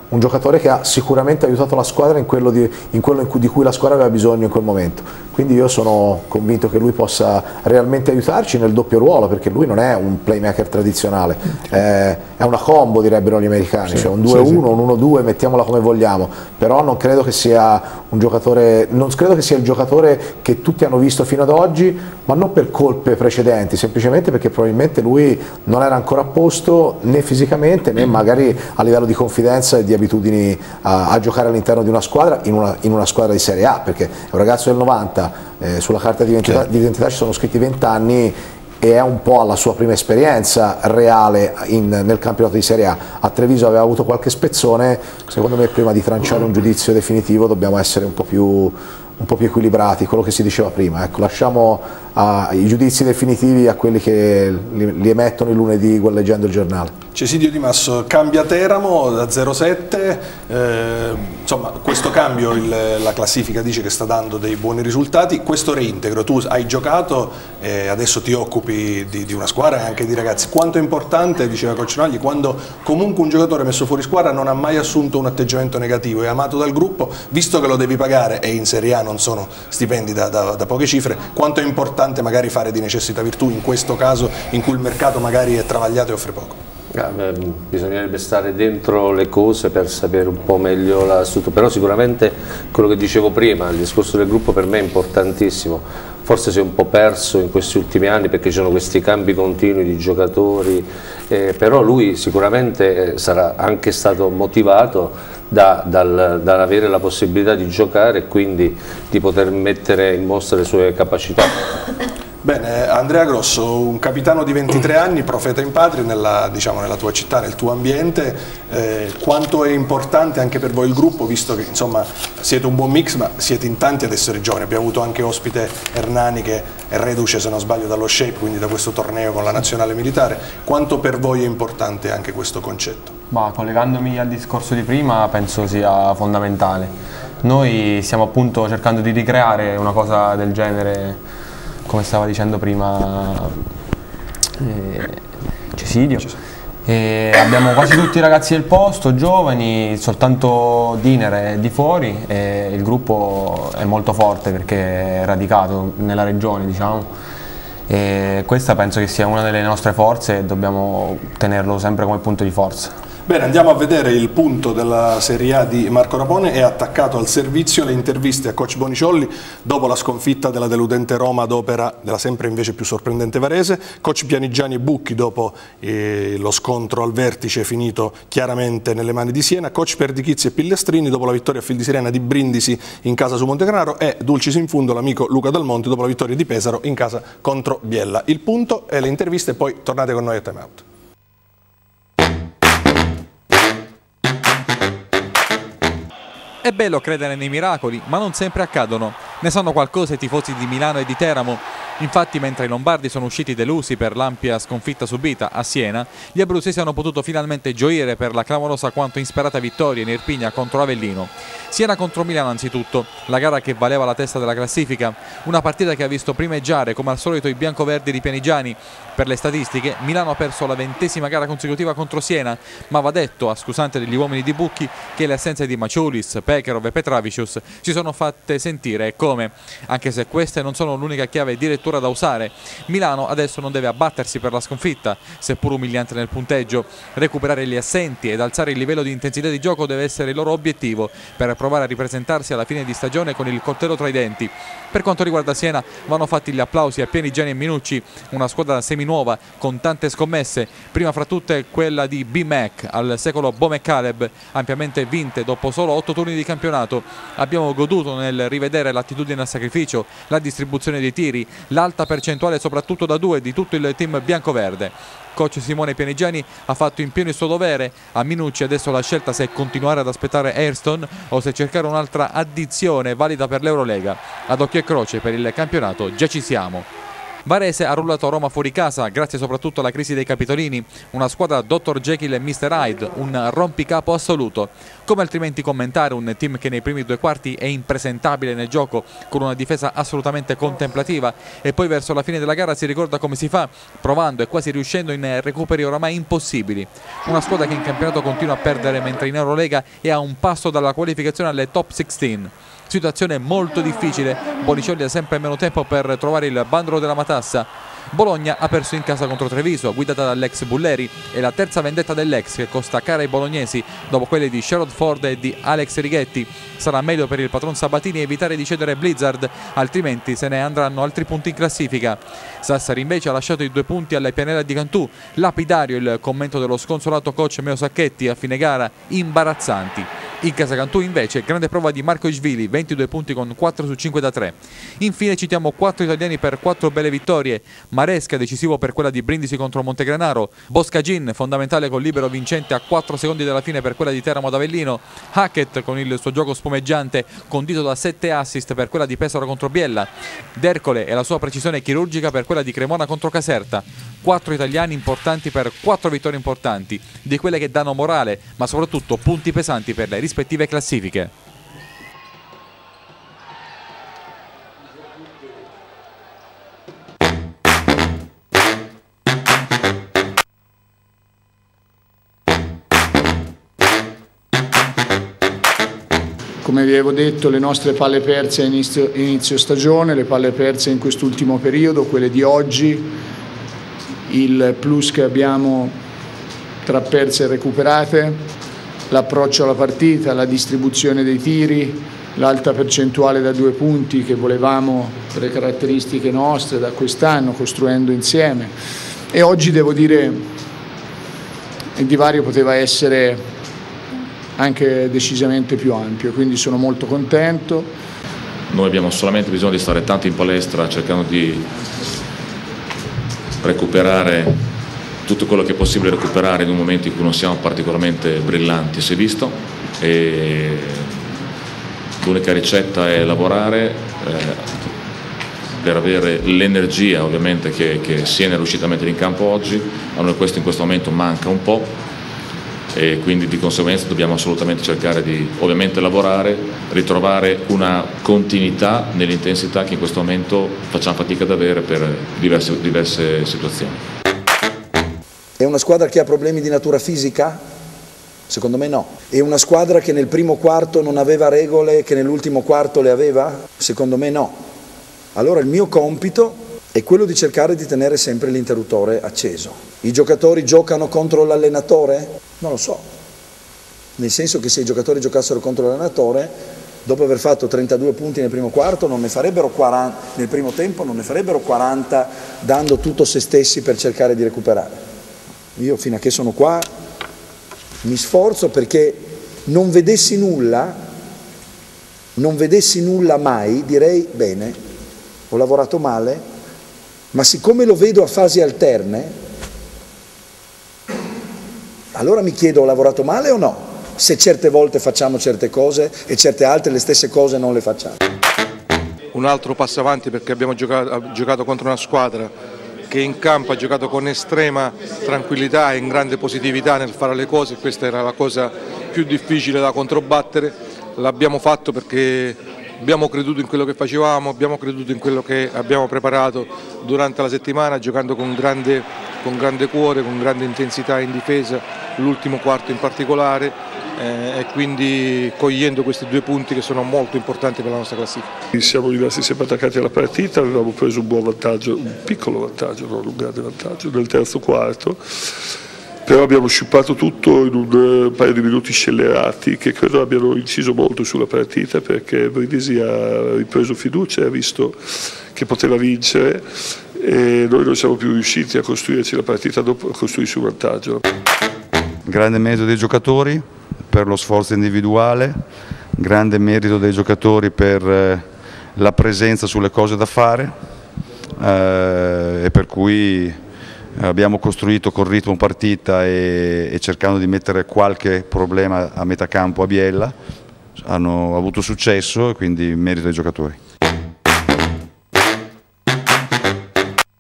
un giocatore che ha sicuramente aiutato la squadra in quello, di, in quello in cui, di cui la squadra aveva bisogno in quel momento, quindi io sono convinto che lui possa realmente aiutarci nel doppio ruolo, perché lui non è un playmaker tradizionale, è, è una combo, direbbero gli americani, sì, cioè un due uno, sì, sì. un uno due, mettiamola come vogliamo, però non credo che sia un giocatore, non credo che sia il giocatore che tutti hanno visto fino ad oggi, ma non per colpe precedenti, semplicemente perché probabilmente lui non era ancora a posto né fisicamente né magari a livello di confidenza e di abitudini a, a giocare all'interno di una squadra, in una, in una squadra di Serie A, perché è un ragazzo del novanta, eh, sulla carta di identità, di identità ci sono scritti venti anni e è un po' alla sua prima esperienza reale in, nel campionato di Serie A. A Treviso aveva avuto qualche spezzone, secondo me prima di tranciare un giudizio definitivo dobbiamo essere un po' più, un po' più equilibrati, quello che si diceva prima, ecco, lasciamo uh, i giudizi definitivi a quelli che li, li emettono il lunedì leggendo il giornale. Cesidio Di Masso, cambia Teramo da zero sette, eh, insomma questo cambio il, la classifica dice che sta dando dei buoni risultati, questo reintegro, tu hai giocato e adesso ti occupi di, di una squadra e anche di ragazzi, quanto è importante, diceva Coach Nagli, quando comunque un giocatore messo fuori squadra non ha mai assunto un atteggiamento negativo, è amato dal gruppo, visto che lo devi pagare e in Serie A non sono stipendi da, da, da poche cifre, quanto è importante magari fare di necessità virtù in questo caso in cui il mercato magari è travagliato e offre poco? Eh, bisognerebbe stare dentro le cose per sapere un po' meglio la struttura, però sicuramente quello che dicevo prima, il discorso del gruppo per me è importantissimo, forse si è un po' perso in questi ultimi anni perché ci sono questi cambi continui di giocatori, eh, però lui sicuramente sarà anche stato motivato da, dal, dall'avere la possibilità di giocare e quindi di poter mettere in mostra le sue capacità. Bene, Andrea Grosso, un capitano di ventitré anni, profeta in patria nella, diciamo, nella tua città, nel tuo ambiente, eh, quanto è importante anche per voi il gruppo, visto che insomma siete un buon mix ma siete in tanti ad essere giovani, abbiamo avuto anche ospite Hernani che è reduce se non sbaglio dallo Shape, quindi da questo torneo con la nazionale militare, quanto per voi è importante anche questo concetto? Ma collegandomi al discorso di prima penso sia fondamentale, noi stiamo appunto cercando di ricreare una cosa del genere, come stava dicendo prima eh, Cesidio, e abbiamo quasi tutti i ragazzi del posto, giovani, soltanto Diner è di fuori e il gruppo è molto forte perché è radicato nella regione, diciamo, e questa penso che sia una delle nostre forze e dobbiamo tenerlo sempre come punto di forza. Bene, andiamo a vedere il punto della Serie A di Marco Rapone, è attaccato al servizio le interviste a coach Boniciolli dopo la sconfitta della deludente Roma ad opera della sempre invece più sorprendente Varese, coach Pianigiani e Bucchi dopo eh, lo scontro al vertice finito chiaramente nelle mani di Siena, coach Perdichizzi e Pillestrini dopo la vittoria a Fil di Sirena di Brindisi in casa su Montecanaro e dulcis in fundo l'amico Luca Dalmonte dopo la vittoria di Pesaro in casa contro Biella. Il punto e le interviste, poi tornate con noi a Time Out. È bello credere nei miracoli, ma non sempre accadono. Ne sanno qualcosa i tifosi di Milano e di Teramo. Infatti, mentre i lombardi sono usciti delusi per l'ampia sconfitta subita a Siena, gli abruzzesi hanno potuto finalmente gioire per la clamorosa quanto insperata vittoria in Irpigna contro Avellino. Siena contro Milano anzitutto, la gara che valeva la testa della classifica, una partita che ha visto primeggiare come al solito i biancoverdi di Pianigiani. Per le statistiche, Milano ha perso la ventesima gara consecutiva contro Siena, ma va detto, a scusante degli uomini di Bucchi, che le assenze di Maciulis, Pekerov e Petravicius si sono fatte sentire e come, anche se queste non sono l'unica chiave direttura da usare. Milano adesso non deve abbattersi per la sconfitta, seppur umiliante nel punteggio. Recuperare gli assenti ed alzare il livello di intensità di gioco deve essere il loro obiettivo per provare a ripresentarsi alla fine di stagione con il coltello tra i denti. Per quanto riguarda Siena, vanno fatti gli applausi a Pianigiani e Minucci, una squadra seminuova con tante scommesse, prima fra tutte quella di B-Mac al secolo Bome Caleb, ampiamente vinte dopo solo otto turni di campionato. Abbiamo goduto nel rivedere l'attitudine al sacrificio, la distribuzione dei tiri, l'alta percentuale soprattutto da due di tutto il team biancoverde. Coach Simone Pianigiani ha fatto in pieno il suo dovere, a Minucci adesso la scelta se continuare ad aspettare Ayrton o se cercare un'altra addizione valida per l'Eurolega. Ad occhio e croce per il campionato già ci siamo. Varese ha rullato Roma fuori casa grazie soprattutto alla crisi dei capitolini, una squadra dottor Jekyll e mister Hyde, un rompicapo assoluto. Come altrimenti commentare un team che nei primi due quarti è impresentabile nel gioco, con una difesa assolutamente contemplativa, e poi verso la fine della gara si ricorda come si fa, provando e quasi riuscendo in recuperi oramai impossibili. Una squadra che in campionato continua a perdere mentre in Eurolega è a un passo dalla qualificazione alle top sedici. Situazione molto difficile, Boniciolli ha sempre meno tempo per trovare il bandolo della matassa. Bologna ha perso in casa contro Treviso, guidata dall'ex Bulleri, e la terza vendetta dell'ex che costa cara ai bolognesi dopo quelle di Sherrod Ford e di Alex Righetti. Sarà meglio per il patron Sabatini evitare di cedere Blizzard, altrimenti se ne andranno altri punti in classifica. Sassari invece ha lasciato i due punti alle Pianella di Cantù. Lapidario il commento dello sconsolato coach Meo Sacchetti a fine gara, imbarazzanti. In casa Cantù invece grande prova di Marco Ishvili, ventidue punti con quattro su cinque da tre. Infine citiamo quattro italiani per quattro belle vittorie: Maresca decisivo per quella di Brindisi contro Montegranaro, Boscagin fondamentale col libero vincente a quattro secondi dalla fine per quella di Teramo ad Avellino, Hackett con il suo gioco spumeggiante condito da sette assist per quella di Pesaro contro Biella, D'Ercole e la sua precisione chirurgica per quella di Cremona contro Caserta. Quattro italiani importanti per quattro vittorie importanti, di quelle che danno morale ma soprattutto punti pesanti per le rispettive classifiche. Come vi avevo detto, le nostre palle perse a inizio, inizio stagione, le palle perse in quest'ultimo periodo, quelle di oggi, il plus che abbiamo tra perse e recuperate, l'approccio alla partita, la distribuzione dei tiri, l'alta percentuale da due punti che volevamo per le caratteristiche nostre da quest'anno, costruendo insieme. E oggi devo dire il divario poteva essere anche decisamente più ampio, quindi sono molto contento. Noi abbiamo solamente bisogno di stare tanto in palestra cercando di recuperare tutto quello che è possibile recuperare in un momento in cui non siamo particolarmente brillanti, si è visto, e l'unica ricetta è lavorare eh, per avere l'energia ovviamente che, che Siena è riuscita a mettere in campo oggi. A noi questo in questo momento manca un po', e quindi di conseguenza dobbiamo assolutamente cercare di ovviamente lavorare, ritrovare una continuità nell'intensità che in questo momento facciamo fatica ad avere per diverse, diverse situazioni. È una squadra che ha problemi di natura fisica? Secondo me no. È una squadra che nel primo quarto non aveva regole e che nell'ultimo quarto le aveva? Secondo me no. Allora il mio compito è quello di cercare di tenere sempre l'interruttore acceso. I giocatori giocano contro l'allenatore? Non lo so, nel senso che se i giocatori giocassero contro l'allenatore, dopo aver fatto trentadue punti nel primo quarto, non ne farebbero quaranta, nel primo tempo non ne farebbero quaranta dando tutto se stessi per cercare di recuperare. Io fino a che sono qua mi sforzo perché non vedessi nulla, non vedessi nulla mai, direi bene, ho lavorato male, ma siccome lo vedo a fasi alterne, allora mi chiedo, ho lavorato male o no? Se certe volte facciamo certe cose e certe altre le stesse cose non le facciamo. Un altro passo avanti perché abbiamo giocato, giocato contro una squadra che in campo ha giocato con estrema tranquillità e in grande positività nel fare le cose. Questa era la cosa più difficile da controbattere. L'abbiamo fatto perché abbiamo creduto in quello che facevamo, abbiamo creduto in quello che abbiamo preparato durante la settimana, giocando con grande, con grande cuore, con grande intensità in difesa, l'ultimo quarto in particolare, eh, e quindi cogliendo questi due punti che sono molto importanti per la nostra classifica. Siamo rimasti sempre attaccati alla partita, avevamo preso un buon vantaggio, un piccolo vantaggio, non un grande vantaggio, nel terzo quarto. Però abbiamo scippato tutto in un paio di minuti scellerati che credo abbiano inciso molto sulla partita, perché Brindisi ha ripreso fiducia e ha visto che poteva vincere e noi non siamo più riusciti a costruirci la partita dopo, a costruirci un vantaggio. Grande merito dei giocatori per lo sforzo individuale, grande merito dei giocatori per la presenza sulle cose da fare eh, e per cui abbiamo costruito col ritmo partita e, e cercando di mettere qualche problema a metà campo a Biella, hanno avuto successo e quindi merito ai giocatori.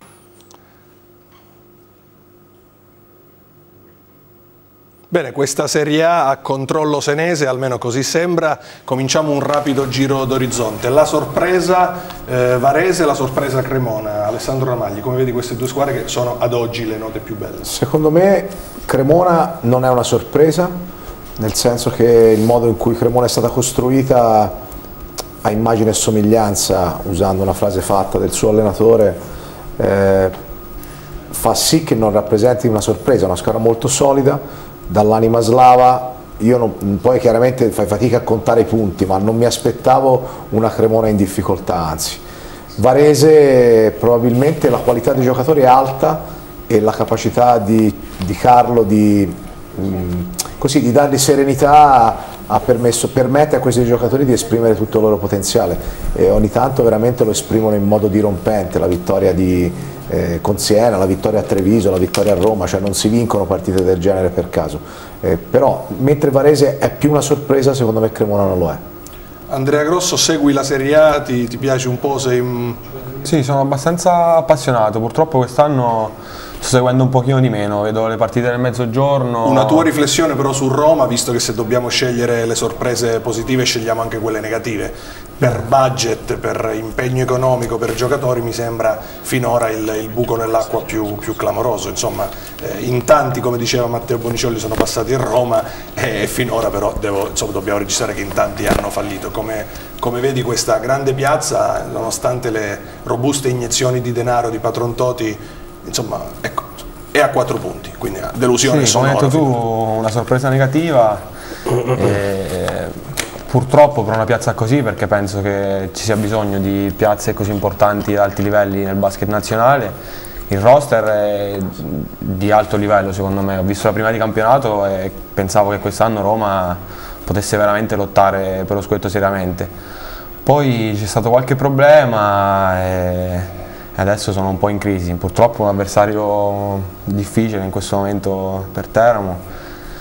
Bene, questa Serie A a controllo senese, almeno così sembra. Cominciamo un rapido giro d'orizzonte. La sorpresa eh, Varese, la sorpresa Cremona. Alessandro Ramagli, come vedi queste due squadre che sono ad oggi le note più belle? Secondo me Cremona non è una sorpresa, nel senso che il modo in cui Cremona è stata costruita a immagine e somiglianza, usando una frase fatta del suo allenatore, eh, fa sì che non rappresenti una sorpresa, una squadra molto solida, dall'anima slava. Io non, poi chiaramente fai fatica a contare i punti, ma non mi aspettavo una Cremona in difficoltà, anzi. Varese, probabilmente la qualità dei giocatori è alta e la capacità di, di Carlo di, mh, così, di dargli serenità ha permesso, permette a questi giocatori di esprimere tutto il loro potenziale, e ogni tanto veramente lo esprimono in modo dirompente. La vittoria di Eh, con Siena, la vittoria a Treviso, la vittoria a Roma, cioè non si vincono partite del genere per caso, eh, però mentre Varese è più una sorpresa, secondo me Cremona non lo è. Andrea Grosso, segui la Serie A, ti, ti piace un po'? Sei... Sì, sono abbastanza appassionato, purtroppo quest'anno sto seguendo un pochino di meno, vedo le partite del mezzogiorno. Una tua riflessione però su Roma, visto che se dobbiamo scegliere le sorprese positive scegliamo anche quelle negative. Per budget, per impegno economico, per giocatori mi sembra finora il, il buco nell'acqua più, più clamoroso. Insomma, eh, in tanti, come diceva Matteo Boniciolli, sono passati in Roma e finora però devo, insomma, dobbiamo registrare che in tanti hanno fallito. Come, come vedi questa grande piazza, nonostante le robuste iniezioni di denaro di Patron Toti, insomma, ecco, è a quattro punti, quindi delusione sì, sonora. Come hai detto tu, una sorpresa negativa. e... Purtroppo per una piazza così, perché penso che ci sia bisogno di piazze così importanti ad alti livelli nel basket nazionale. Il roster è di alto livello secondo me, ho visto la prima di campionato e pensavo che quest'anno Roma potesse veramente lottare per lo scudetto seriamente. Poi c'è stato qualche problema e adesso sono un po' in crisi, purtroppo un avversario difficile in questo momento per Teramo.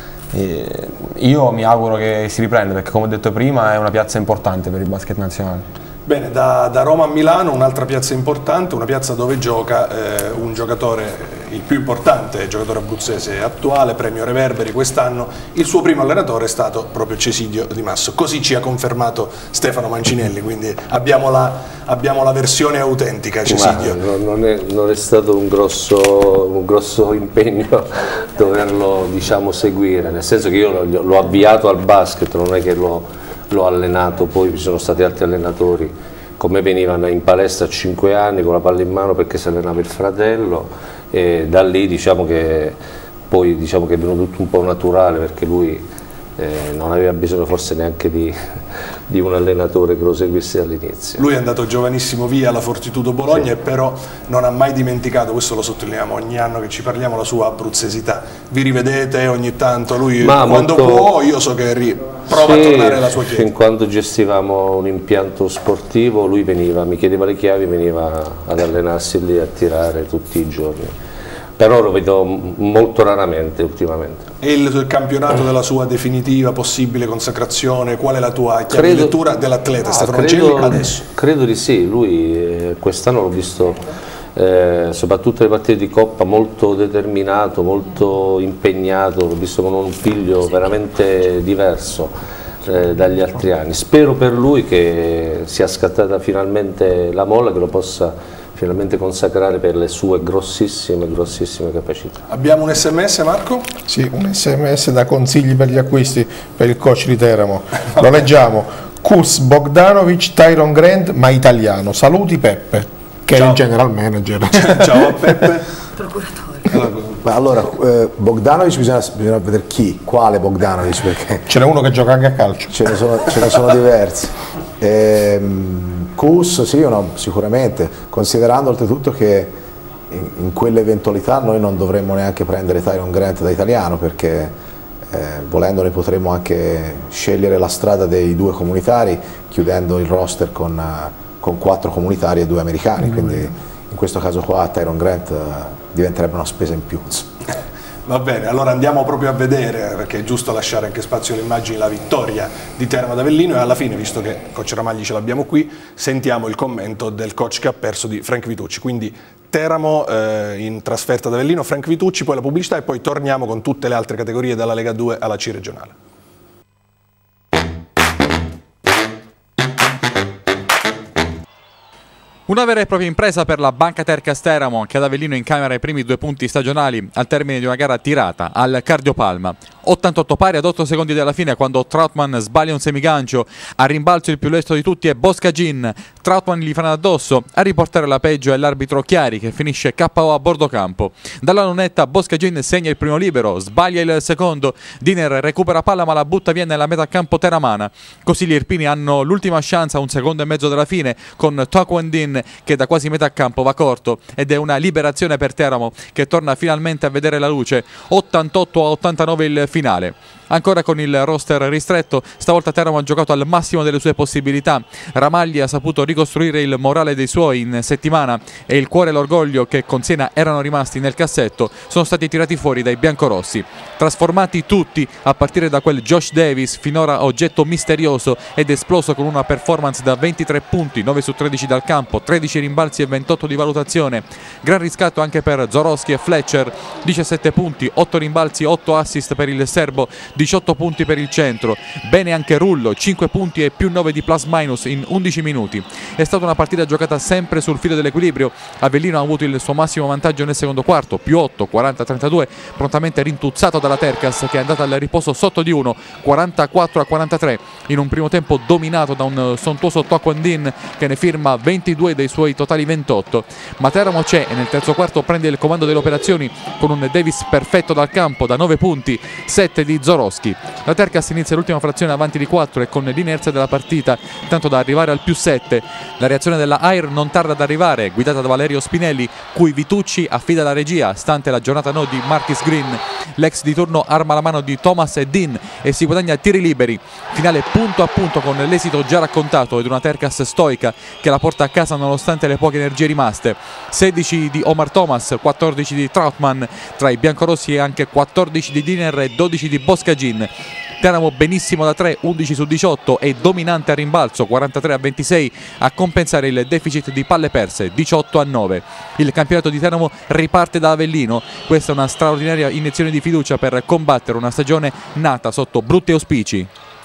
E io mi auguro che si riprenda, perché come ho detto prima è una piazza importante per il basket nazionale. Bene, da, da Roma a Milano un'altra piazza importante, una piazza dove gioca eh, un giocatore, il più importante giocatore abruzzese attuale, premio Reverberi quest'anno. Il suo primo allenatore è stato proprio Cesidio Di Masso, così ci ha confermato Stefano Mancinelli, quindi abbiamo la, abbiamo la versione autentica. Cesidio. Ma non, è, non è stato un grosso, un grosso impegno doverlo, diciamo, seguire, nel senso che io l'ho avviato al basket, non è che l'ho l'ho allenato, poi ci sono stati altri allenatori, come venivano in palestra a cinque anni con la palla in mano perché si allenava il fratello, e da lì diciamo che poi diciamo che è venuto tutto un po' naturale, perché lui eh, non aveva bisogno forse neanche di, di un allenatore che lo seguisse all'inizio. Lui è andato giovanissimo via alla Fortitudo Bologna, sì. E però non ha mai dimenticato, questo lo sottolineiamo ogni anno che ci parliamo, la sua abruzzesità. Vi rivedete ogni tanto, lui Ma quando molto... può, io so che ri... prova sì, a tornare alla sua chiesa. Fin quando gestivamo un impianto sportivo lui veniva, mi chiedeva le chiavi, veniva ad allenarsi lì, a tirare tutti i giorni. Però lo vedo molto raramente ultimamente. E il campionato della sua definitiva possibile consacrazione, qual è la tua chiave di lettura dell'atleta? Stefano Mancinelli adesso? Credo di sì, lui eh, quest'anno l'ho visto, eh, soprattutto le partite di Coppa, molto determinato, molto impegnato, l'ho visto con un piglio veramente diverso eh, dagli altri anni. Spero per lui che sia scattata finalmente la molla, che lo possa finalmente consacrare per le sue grossissime, grossissime capacità. Abbiamo un sms, Marco? Sì, un sms da consigli per gli acquisti per il coach di Teramo. Lo leggiamo. Kurs Bogdanovic, Tyron Grant, ma italiano. Saluti Peppe, che Ciao. È il general manager. Ciao Peppe. Procuratore. Ma allora, eh, Bogdanovic bisogna, bisogna vedere chi, quale Bogdanovic, perché ce n'è uno che gioca anche a calcio. Ce ne sono, ce ne sono diversi. Ehm, Kus, sì, no, sicuramente, considerando oltretutto che in, in quell'eventualità noi non dovremmo neanche prendere Tyron Grant da italiano, perché eh, volendo ne potremmo anche scegliere la strada dei due comunitari, chiudendo il roster con, uh, con quattro comunitari e due americani, mm-hmm. Quindi in questo caso qua Tyron Grant uh, diventerebbe una spesa in più. Va bene, allora andiamo proprio a vedere, perché è giusto lasciare anche spazio alle immagini, la vittoria di Teramo ad Avellino, e alla fine, visto che coach Ramagli ce l'abbiamo qui, sentiamo il commento del coach che ha perso di Frank Vitucci. Quindi Teramo eh, in trasferta ad Avellino, Frank Vitucci, poi la pubblicità e poi torniamo con tutte le altre categorie dalla Lega due alla C regionale. Una vera e propria impresa per la Banca Tercas Teramo, che ad Avellino incamera i primi due punti stagionali al termine di una gara tirata al cardiopalma. ottantotto pari ad otto secondi dalla fine, quando Trautmann sbaglia un semigancio. A rimbalzo il più lesto di tutti è Boscagin. Trautmann gli frana addosso. A riportare la peggio è l'arbitro Chiari, che finisce K O a bordo campo. Dalla lunetta Boscagin segna il primo libero, sbaglia il secondo. Diner recupera palla ma la butta via nella metà campo teramana. Così gli irpini hanno l'ultima chance a un secondo e mezzo dalla fine, con Taekwon-din che da quasi metà campo va corto, ed è una liberazione per Teramo, che torna finalmente a vedere la luce. ottantotto a ottantanove il finale. Ancora con il roster ristretto, stavolta Teramo ha giocato al massimo delle sue possibilità. Ramagli ha saputo ricostruire il morale dei suoi in settimana, e il cuore e l'orgoglio che con Siena erano rimasti nel cassetto sono stati tirati fuori dai biancorossi. Trasformati tutti, a partire da quel Josh Davis, finora oggetto misterioso ed esploso con una performance da ventitré punti, nove su tredici dal campo, tredici rimbalzi e ventotto di valutazione. Gran riscatto anche per Zorowski e Fletcher, diciassette punti, otto rimbalzi, otto assist per il serbo, diciotto punti per il centro. Bene anche Rullo, cinque punti e più nove di plus minus in undici minuti. È stata una partita giocata sempre sul filo dell'equilibrio. Avellino ha avuto il suo massimo vantaggio nel secondo quarto, più otto, quaranta a trentadue, prontamente rintuzzato dalla Tercas, che è andata al riposo sotto di uno, quarantaquattro a quarantatré, in un primo tempo dominato da un sontuoso Taekwon-din che ne firma ventidue dei suoi totali ventotto. Ma Teramo c'è e nel terzo quarto prende il comando delle operazioni con un Davis perfetto dal campo da nove punti, sette di Zorowski. La Tercas inizia l'ultima frazione avanti di quattro e con l'inerzia della partita, tanto da arrivare al più sette. La reazione della Air non tarda ad arrivare, guidata da Valerio Spinelli, cui Vitucci affida la regia, stante la giornata no di Marquis Green. L'ex di turno arma la mano di Thomas e Dean e si guadagna tiri liberi. Finale punto a punto con l'esito già raccontato ed una Tercas stoica che la porta a casa nonostante le poche energie rimaste. sedici di Omar Thomas, quattordici di Trautmann, tra i biancorossi e anche quattordici di Diner e dodici di Boscagin. Teramo benissimo da tre, undici su diciotto, e dominante a rimbalzo, quarantatré a ventisei, a compensare il deficit di palle perse, diciotto a nove. Il campionato di Teramo riparte da Avellino. Questa è una straordinaria iniezione di fiducia per combattere una stagione nata sotto brutti auspici.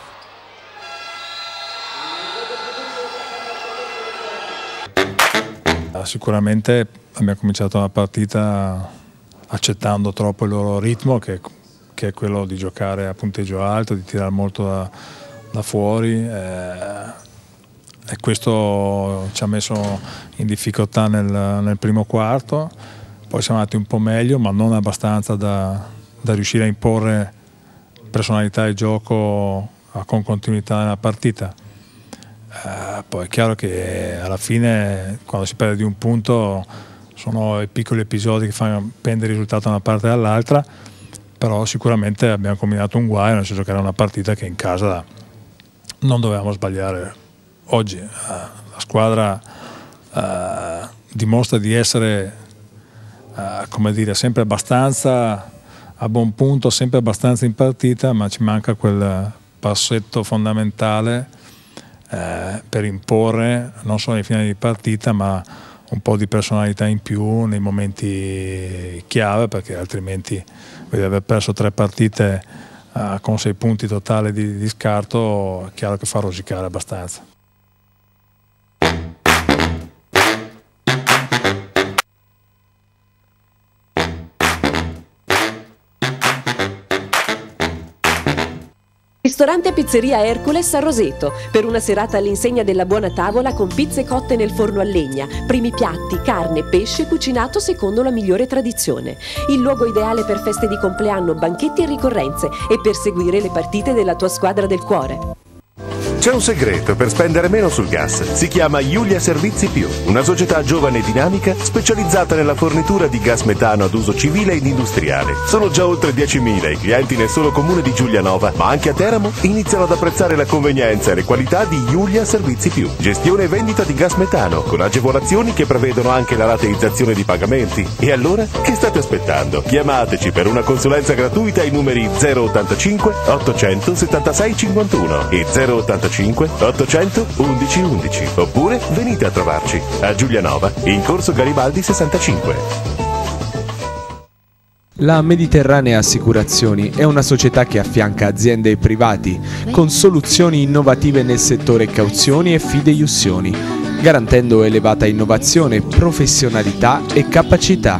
Sicuramente abbiamo cominciato la partita accettando troppo il loro ritmo, che che è quello di giocare a punteggio alto, di tirare molto da, da fuori, eh, e questo ci ha messo in difficoltà nel, nel primo quarto. Poi siamo andati un po' meglio, ma non abbastanza da, da riuscire a imporre personalità e gioco con continuità nella partita. Eh, poi è chiaro che alla fine, quando si perde di un punto, sono i piccoli episodi che fanno pendere il risultato da una parte e dall'altra. Però sicuramente abbiamo combinato un guaio, nel senso che era una partita che in casa non dovevamo sbagliare. Oggi eh, la squadra eh, dimostra di essere eh, come dire, sempre abbastanza a buon punto, sempre abbastanza in partita, ma ci manca quel passetto fondamentale eh, per imporre non solo nei finali di partita, ma un po' di personalità in più nei momenti chiave, perché altrimenti vedi aver perso tre partite uh, con sei punti totali di, di scarto, è chiaro che fa rosicare abbastanza. Ristorante e pizzeria Hercules a Roseto, per una serata all'insegna della buona tavola con pizze cotte nel forno a legna, primi piatti, carne, pesce cucinato secondo la migliore tradizione. Il luogo ideale per feste di compleanno, banchetti e ricorrenze e per seguire le partite della tua squadra del cuore. C'è un segreto per spendere meno sul gas. Si chiama Iulia Servizi Più, una società giovane e dinamica specializzata nella fornitura di gas metano ad uso civile ed industriale. Sono già oltre diecimila i clienti nel solo comune di Giulianova, ma anche a Teramo iniziano ad apprezzare la convenienza e le qualità di Iulia Servizi Più. Gestione e vendita di gas metano, con agevolazioni che prevedono anche la rateizzazione di pagamenti. E allora, che state aspettando? Chiamateci per una consulenza gratuita ai numeri zero ottantacinque ottocentosettantasei cinquantuno e zero ottantacinque cinque ottocento undici undici oppure venite a trovarci a Giulianova in corso Garibaldi sessantacinque. La Mediterranea Assicurazioni è una società che affianca aziende e privati con soluzioni innovative nel settore cauzioni e fideiussioni, garantendo elevata innovazione, professionalità e capacità.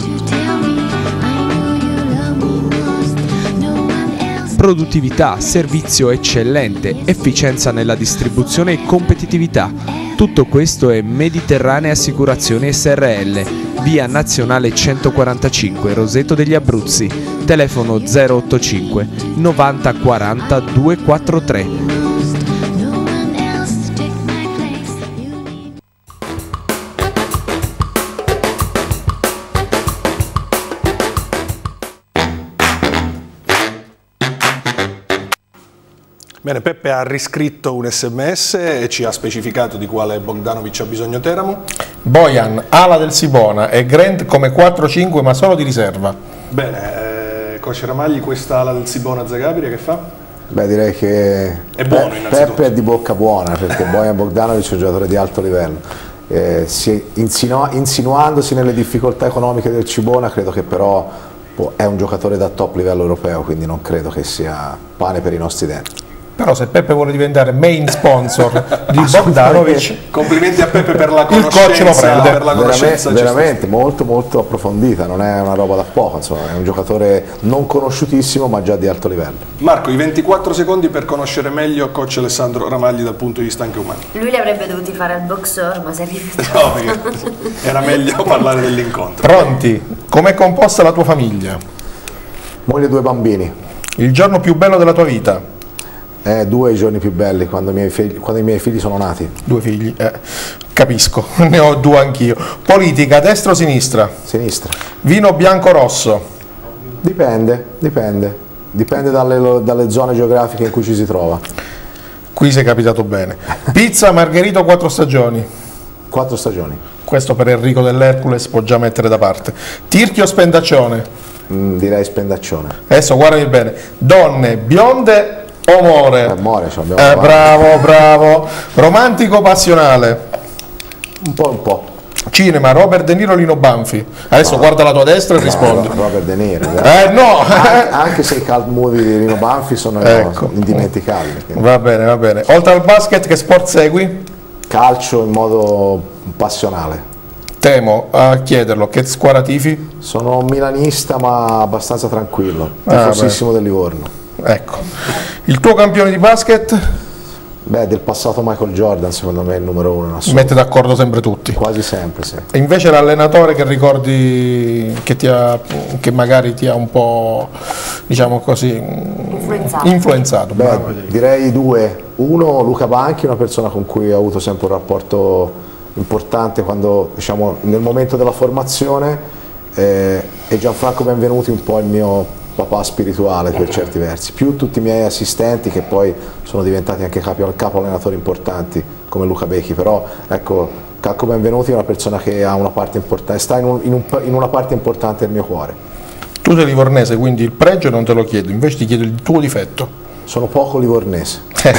Produttività, servizio eccellente, efficienza nella distribuzione e competitività. Tutto questo è Mediterranea Assicurazioni S R L, via Nazionale centoquarantacinque, Roseto degli Abruzzi, telefono zero otto cinque novanta quaranta duecentoquarantatré. Bene, Peppe ha riscritto un sms e ci ha specificato di quale Bogdanovic ha bisogno Teramo. Bojan, ala del Sibona e Grant come quattro cinque ma solo di riserva. Bene, eh, coach Ramagli, questa ala del Sibona Zagabria che fa? Beh, direi che è buono, Pe Peppe è di bocca buona perché Bojan Bogdanovic è un giocatore di alto livello. Eh, si insinu insinuandosi nelle difficoltà economiche del Cibona, credo che però boh, è un giocatore da top livello europeo, quindi non credo che sia pane per i nostri denti. Però se Peppe vuole diventare main sponsor di Bogdanovic, complimenti a Peppe per la conoscenza, il coach lo prende. Per la conoscenza veramente, veramente molto molto approfondita, non è una roba da poco, insomma, è un giocatore non conosciutissimo ma già di alto livello. Marco, i ventiquattro secondi per conoscere meglio coach Alessandro Ramagli dal punto di vista anche umano. Lui li avrebbe dovuti fare al boxer, ma si è rifiutato. No, perché era meglio parlare dell'incontro. Pronti? Com'è composta la tua famiglia? Moglie e due bambini. Il giorno più bello della tua vita? Eh, due i giorni più belli, quando i miei figli, quando i miei figli sono nati. Due figli, eh, capisco, ne ho due anch'io. Politica, destra o sinistra? Sinistra. Vino bianco o rosso? Dipende, dipende. Dipende dalle, dalle zone geografiche in cui ci si trova. Qui sei capitato bene. Pizza, margherita o quattro stagioni? Quattro stagioni. Questo per Enrico dell'Hercules può già mettere da parte. Tirchio o spendaccione? Mm, direi spendaccione. Adesso guardami bene. Donne, bionde o more? Amore, cioè abbiamo eh, bravo, bravo. Romantico o passionale? Un po', un po'. Cinema, Robert De Niro o Lino Banfi? Adesso no, guarda la tua destra e no, rispondi. No, Robert De Niro. Eh, no! An anche se i cult movie di Lino Banfi sono ecco. indimenticabili. Quindi. Va bene, va bene. Oltre al basket, che sport segui? Calcio in modo passionale. Temo a chiederlo, che squadra tifi? Sono un milanista ma abbastanza tranquillo, tifosissimo ah, del Livorno. Ecco, il tuo campione di basket? Beh, del passato Michael Jordan secondo me è il numero uno. Mette d'accordo sempre tutti? Quasi sempre, sì. E invece l'allenatore che ricordi che, ti ha, che magari ti ha un po', diciamo così, influenzato? influenzato Beh, direi due. Uno, Luca Banchi, una persona con cui ho avuto sempre un rapporto importante quando, diciamo, nel momento della formazione, eh, e Gianfranco Benvenuti un po' il mio papà spirituale per certi versi, più tutti i miei assistenti che poi sono diventati anche capo, capo allenatori importanti come Luca Becchi, però ecco, Cacco Benvenuti è una persona che ha una parte importante, sta in, un, in, un, in una parte importante del mio cuore. Tu sei livornese, quindi il pregio non te lo chiedo, invece ti chiedo il tuo difetto. Sono poco livornese.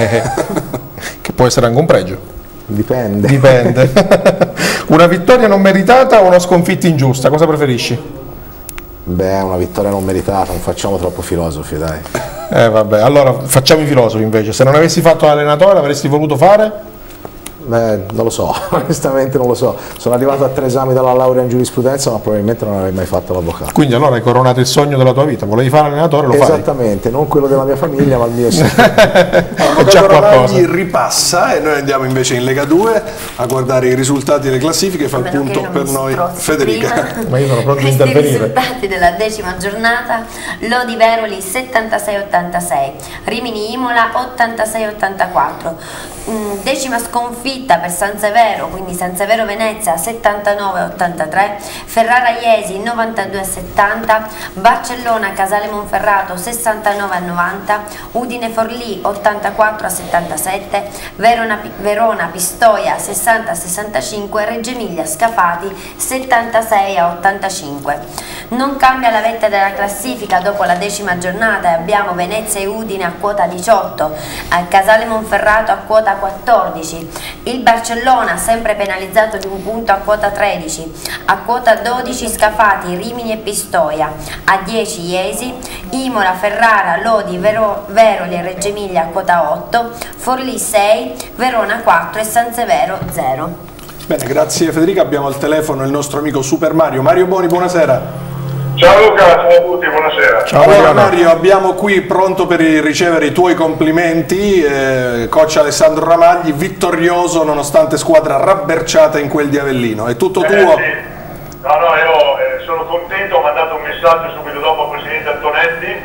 Che può essere anche un pregio. Dipende. Dipende. Una vittoria non meritata o una sconfitta ingiusta, cosa preferisci? Beh, una vittoria non meritata, non facciamo troppo filosofi, dai. Eh vabbè, allora facciamo i filosofi invece. Se non avessi fatto l'allenatore, avresti voluto fare? Beh, non lo so, onestamente non lo so. Sono arrivato a tre esami dalla laurea in giurisprudenza, ma probabilmente non avrei mai fatto l'avvocato. Quindi allora hai coronato il sogno della tua vita, volevi fare allenatore, lo fai? Esattamente, non quello della mia famiglia, ma il mio. L'avvocato Ramagli ripassa e noi andiamo invece in Lega due a guardare i risultati delle classifiche, fa il punto per noi Federica. Ma io sono pronto a intervenire. intervenire. I risultati della decima giornata: Lodi Veroli settantasei ottantasei, Rimini Imola ottantasei ottantaquattro. Decima sconfitta per San Severo, quindi San Severo Venezia settantanove ottantatré, Ferrara Iesi novantadue settanta, Barcellona Casale Monferrato sessantanove novanta, Udine Forlì ottantaquattro settantasette, Verona, Verona Pistoia sessanta sessantacinque, Reggio Emilia Scafati settantasei ottantacinque. Non cambia la vetta della classifica dopo la decima giornata e abbiamo Venezia e Udine a quota diciotto, al Casale Monferrato a quota quattordici, il Barcellona sempre penalizzato di un punto a quota tredici, a quota dodici Scafati, Rimini e Pistoia, a dieci Iesi, Imola, Ferrara, Lodi, Vero, Veroli e Reggio Emilia a quota otto, Forlì sei, Verona quattro e San Severo zero. Bene, grazie Federica, abbiamo al telefono il nostro amico Super Mario. Mario Boni, buonasera. Ciao Luca, ciao a tutti, buonasera. Ciao allora, Mario, abbiamo qui pronto per ricevere i tuoi complimenti, eh, coach Alessandro Ramagli, vittorioso nonostante squadra rabberciata in quel di Avellino. È tutto eh, tuo? Sì. No, no, io eh, sono contento, ho mandato un messaggio subito dopo al Presidente Antonetti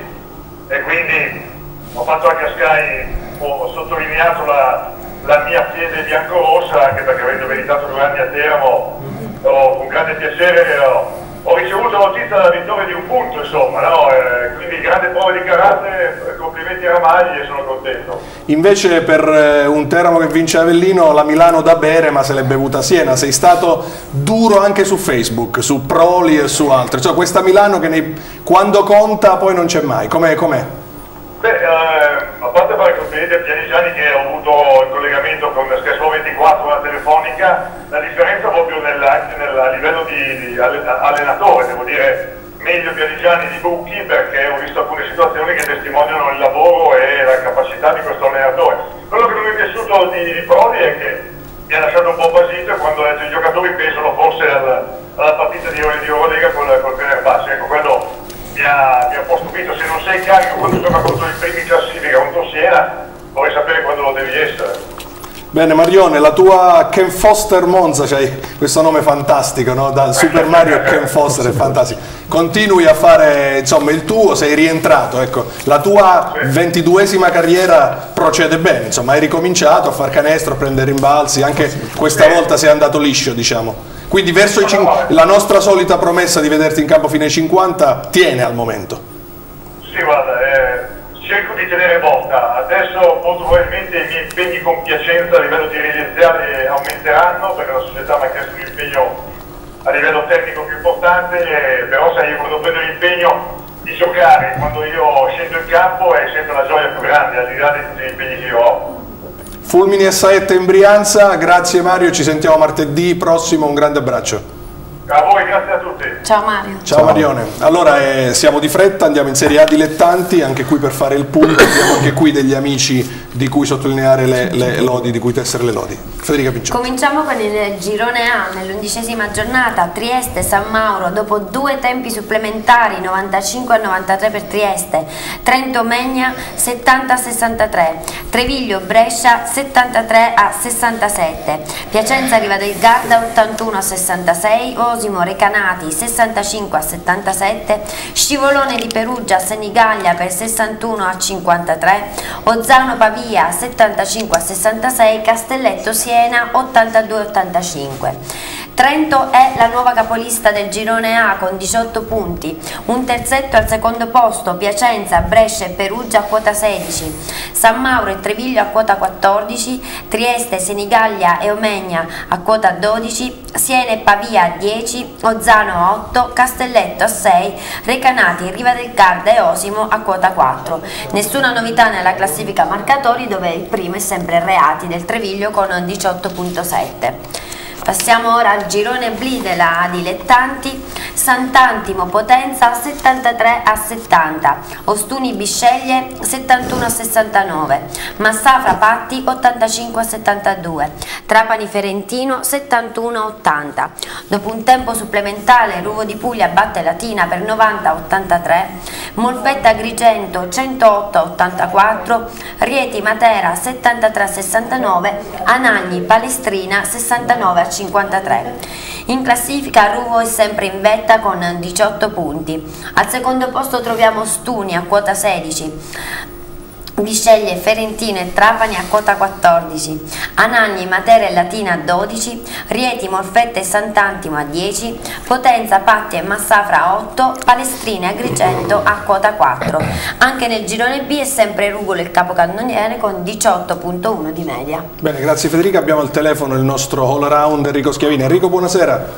e quindi ho fatto anche a Sky, ho, ho sottolineato la, la mia fede biancorossa, anche perché avendo meritato due anni a Teramo, ho, con grande piacere ho, ho ricevuto notizia della vittoria di un punto, insomma, no? eh, quindi grande prova di carattere, complimenti a Ramagli e sono contento. Invece per eh, un Teramo che vince Avellino, la Milano da bere ma se l'è bevuta a Siena, sei stato duro anche su Facebook, su Proli e su altri, cioè questa Milano che nei, quando conta poi non c'è mai, com'è? com'è? Beh, eh, a parte fare complimenti a Pianigiani che ho avuto il collegamento con Sky ventiquattro, una telefonica, la differenza proprio nel, anche nel, a livello di, di allenatore, devo dire meglio Pianigiani di Bucchi perché ho visto alcune situazioni che testimoniano il lavoro e la capacità di questo allenatore. Quello che non mi è piaciuto di, di Prodi è che mi ha lasciato un po' basito quando ho letto i giocatori pensano forse al, alla partita di, di Eurolega col, col Fenerbahce, ecco quello mi ha, mi ha un po' stupito. Se non sei carico quando gioca contro i primi classifica contro Siena vorrei sapere quando lo devi essere. Bene Marione, la tua Ken Foster Monza, c'hai questo nome fantastico, no? Da Super Mario a Ken Foster, è fantastico. Continui a fare insomma il tuo, sei rientrato, ecco, la tua ventiduesima carriera procede bene, insomma hai ricominciato a far canestro, a prendere rimbalzi, anche questa volta sei andato liscio, diciamo. Quindi verso i la nostra solita promessa di vederti in campo fino ai cinquanta tiene al momento. Sì, guarda, eh... cerco di tenere botta, adesso molto probabilmente i miei impegni con Piacenza a livello dirigenziale aumenteranno perché la società mi ha chiesto un impegno a livello tecnico più importante, e, però sai, io quando prendo l'impegno di giocare, quando io scendo in campo è sempre la gioia più grande, al di là di tutti gli impegni che io ho. Fulmini e saette in Brianza, grazie Mario, ci sentiamo martedì prossimo, un grande abbraccio. A voi, grazie a tutti. Ciao Mario. Ciao, Ciao. Marione. Allora eh, siamo di fretta, andiamo in Serie A dilettanti, anche qui per fare il punto, abbiamo anche qui degli amici di cui sottolineare le, le lodi, di cui tessere le lodi. Federica Picciotti. Cominciamo con il girone A, nell'undicesima giornata, Trieste, San Mauro, dopo due tempi supplementari, novantacinque a novantatré per Trieste, Trento Megna settanta a sessantatré, Treviglio Brescia settantatré a sessantasette, Piacenza Riva del Garda ottantuno a sessantasei, Osimo Recanati sessantacinque a settantasette, Scivolone di Perugia Senigallia per sessantuno a cinquantatré, Ozzano Pavia settantacinque a sessantasei, Castelletto Siena ottantadue a ottantacinque. Trento è la nuova capolista del girone A con diciotto punti, un terzetto al secondo posto, Piacenza, Brescia e Perugia a quota sedici, San Mauro e Treviglio a quota quattordici, Trieste, Senigallia e Omegna a quota dodici, Siena e Pavia a dieci, Ozzano a otto, Castelletto a sei, Recanati, Riva del Garda e Osimo a quota quattro. Nessuna novità nella classifica marcatori, dove il primo è sempre Reati del Treviglio con diciotto virgola sette. Passiamo ora al girone B della dilettanti. Sant'Antimo Potenza settantatré a settanta, Ostuni Bisceglie settantuno a sessantanove, Massafra Patti ottantacinque a settantadue, Trapani Ferentino settantuno a ottanta. Dopo un tempo supplementare Ruvo di Puglia batte Latina per novanta a ottantatré, Molfetta Agrigento centootto a ottantaquattro, Rieti Matera settantatré a sessantanove, Anagni Palestrina sessantanove a cinquantatré. In classifica Ruvo è sempre in vetta con diciotto punti. Al secondo posto troviamo Stuni a quota sedici, Bisceglie, Ferentino e Trapani a quota quattordici, Anagni, Matera e Latina a dodici, Rieti, Molfetta e Sant'Antimo a dieci, Potenza, Patti e Massafra a otto, Palestrina e Agrigento a quota quattro. Anche nel girone B è sempre Rugolo il capocannoniere con diciotto virgola uno di media. Bene, grazie Federica. Abbiamo al telefono il nostro all around Enrico Schiavini. Enrico, buonasera.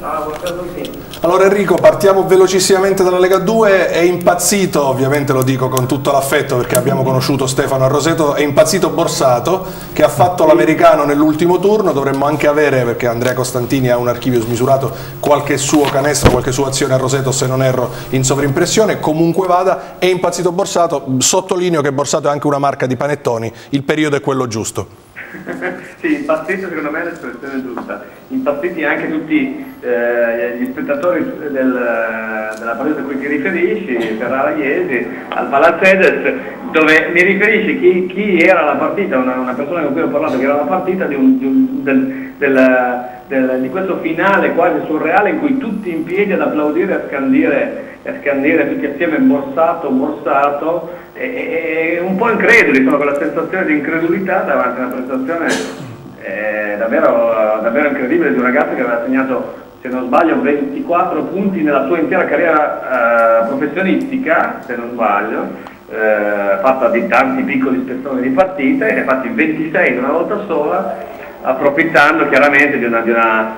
Allora Enrico, partiamo velocissimamente dalla Lega due. È impazzito, ovviamente lo dico con tutto l'affetto perché abbiamo conosciuto Stefano a Roseto, è impazzito Borsato che ha fatto l'americano nell'ultimo turno. Dovremmo anche avere, perché Andrea Costantini ha un archivio smisurato, qualche suo canestro, qualche sua azione a Roseto, se non erro, in sovrimpressione. Comunque vada, è impazzito Borsato. Sottolineo che Borsato è anche una marca di panettoni, il periodo è quello giusto. Sì, impazziti secondo me è l'espressione giusta, impazziti anche tutti eh, gli spettatori del, della partita a cui ti riferisci, Ferrara Iesi, al Palazzedes, dove mi riferisci chi, chi era la partita, una, una persona con cui ho parlato che era la partita di, un, di, un, del, del, del, di questo finale quasi surreale in cui tutti in piedi ad applaudire e a scandire, a scandire tutti assieme Borsato, Borsato, e, e un po' increduli, insomma, con la sensazione di incredulità davanti a una prestazione eh, davvero, davvero incredibile di un ragazzo che aveva segnato, se non sbaglio, ventiquattro punti nella sua intera carriera eh, professionistica, se non sbaglio, eh, fatta di tanti piccoli spezzoni di partite, e ne ha fatti ventisei in una volta sola, approfittando chiaramente di una, di una,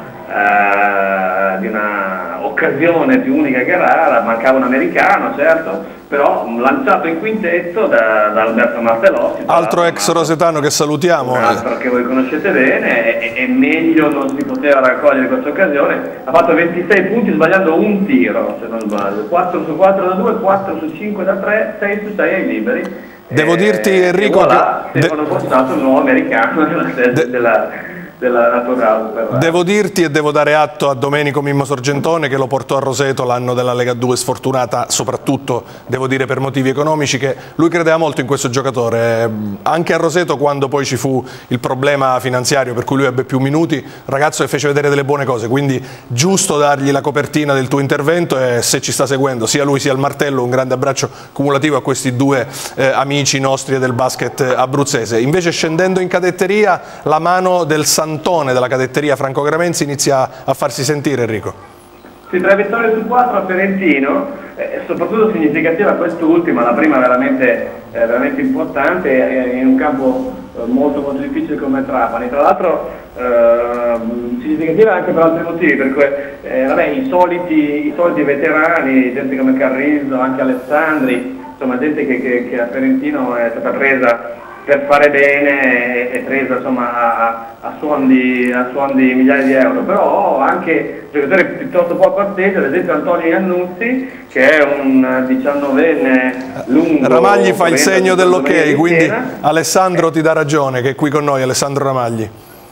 eh, di una occasione più unica che rara. Mancava un americano, certo, però lanciato in quintetto da, da Alberto Martellotti, altro ex rosetano che salutiamo, un altro che voi conoscete bene, e, e meglio non si poteva raccogliere questa occasione. Ha fatto ventisei punti sbagliando un tiro, se non sbaglio, quattro su quattro da due, quattro su cinque da tre, sei su sei ai liberi. Devo dirti Enrico voilà, che Stefano Borsato, il nuovo americano della, de della, della Natural. Devo dirti e devo dare atto a Domenico Mimmo Sorgentone, che lo portò a Roseto l'anno della Lega due sfortunata, soprattutto devo dire per motivi economici, che lui credeva molto in questo giocatore. Anche a Roseto, quando poi ci fu il problema finanziario per cui lui ebbe più minuti, ragazzo che fece vedere delle buone cose, quindi giusto dargli la copertina del tuo intervento. E se ci sta seguendo sia lui sia il Martello, un grande abbraccio cumulativo a questi due eh, amici nostri del basket abruzzese. Invece, scendendo in cadetteria, la mano del Santone della cadetteria Franco Gramenzi inizia a farsi sentire, Enrico. Sì, tre vittorie su quattro a Ferentino, eh, soprattutto significativa quest'ultima, la prima veramente, eh, veramente importante, eh, in un campo eh, molto molto difficile come Trapani. Tra l'altro eh, significativa anche per altri motivi, perché eh, vabbè, i, soliti, i soliti veterani, gente come Carrizo, anche Alessandri, insomma gente che, che, che a Ferentino è stata presa per fare bene e presa insomma a, a, suon di, a suon di migliaia di euro, però anche giocatori piuttosto poco attesi, ad esempio Antonio Iannuzzi, che è un diciannovenne lungo. Ramagli fa il segno dell'ok, quindi Alessandro ti dà ragione, che è qui con noi, Alessandro Ramagli.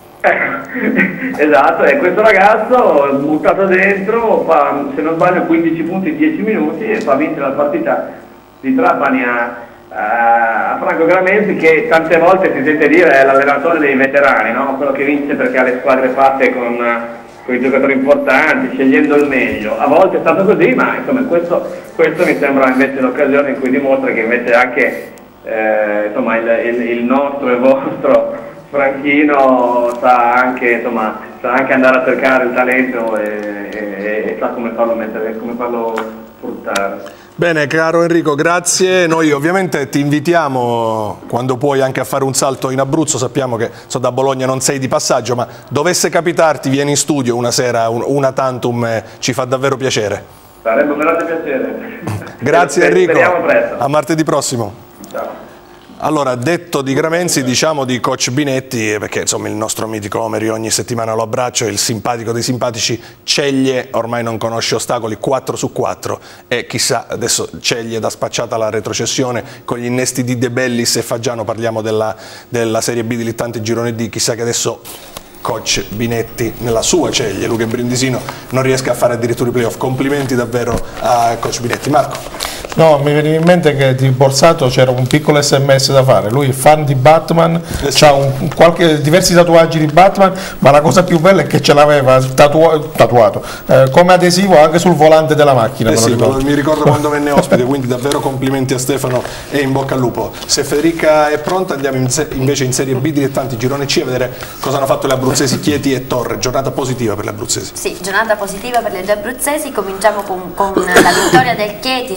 Esatto, e questo ragazzo buttato dentro fa, se non sbaglio, quindici punti in dieci minuti e fa vincere la partita di Trapani a a Franco Gramenzi, che tante volte si sente dire è l'allenatore dei veterani, no? Quello che vince perché ha le squadre fatte con, con i giocatori importanti, scegliendo il meglio. A volte è stato così, ma insomma questo, questo mi sembra invece l'occasione in cui dimostra che invece anche eh, insomma, il, il, il nostro e vostro Franchino sa anche, insomma, sa anche andare a cercare il talento e, e, e sa come farlo mettere, come farlo sfruttare. Bene, caro Enrico, grazie. Noi ovviamente ti invitiamo quando puoi anche a fare un salto in Abruzzo. Sappiamo che so, da Bologna non sei di passaggio, ma dovesse capitarti vieni in studio una sera, un, una tantum, eh, ci fa davvero piacere. Sarebbe un grande piacere. Grazie Enrico, speriamo presto. A martedì prossimo. Ciao. Allora, detto di Gramenzi, diciamo di coach Binetti, perché insomma il nostro mitico Omeri ogni settimana lo abbraccio, il simpatico dei simpatici. Ceglie ormai non conosce ostacoli, quattro su quattro, e chissà, adesso Ceglie da spacciata alla retrocessione con gli innesti di De Bellis e Faggiano, parliamo della, della Serie B dilettanti girone D, chissà che adesso coach Binetti nella sua Ceglie, Luca Brindisino, non riesca a fare addirittura i playoff. Complimenti davvero a coach Binetti. Marco? No, mi veniva in mente che di Borsato c'era un piccolo sms da fare. Lui è fan di Batman, ha diversi tatuaggi di Batman, ma la cosa più bella è che ce l'aveva tatua tatuato eh, come adesivo anche sul volante della macchina. Eh me sì, lo ricordo. mi ricordo quando venne ospite, quindi davvero complimenti a Stefano e in bocca al lupo. Se Federica è pronta andiamo in invece in Serie B dilettanti girone C a vedere cosa hanno fatto le abruzzesi Chieti e Torre. Giornata positiva per le abruzzesi. Sì, giornata positiva per le due abruzzesi. Cominciamo con, con la vittoria del Chieti sul Pozzuolo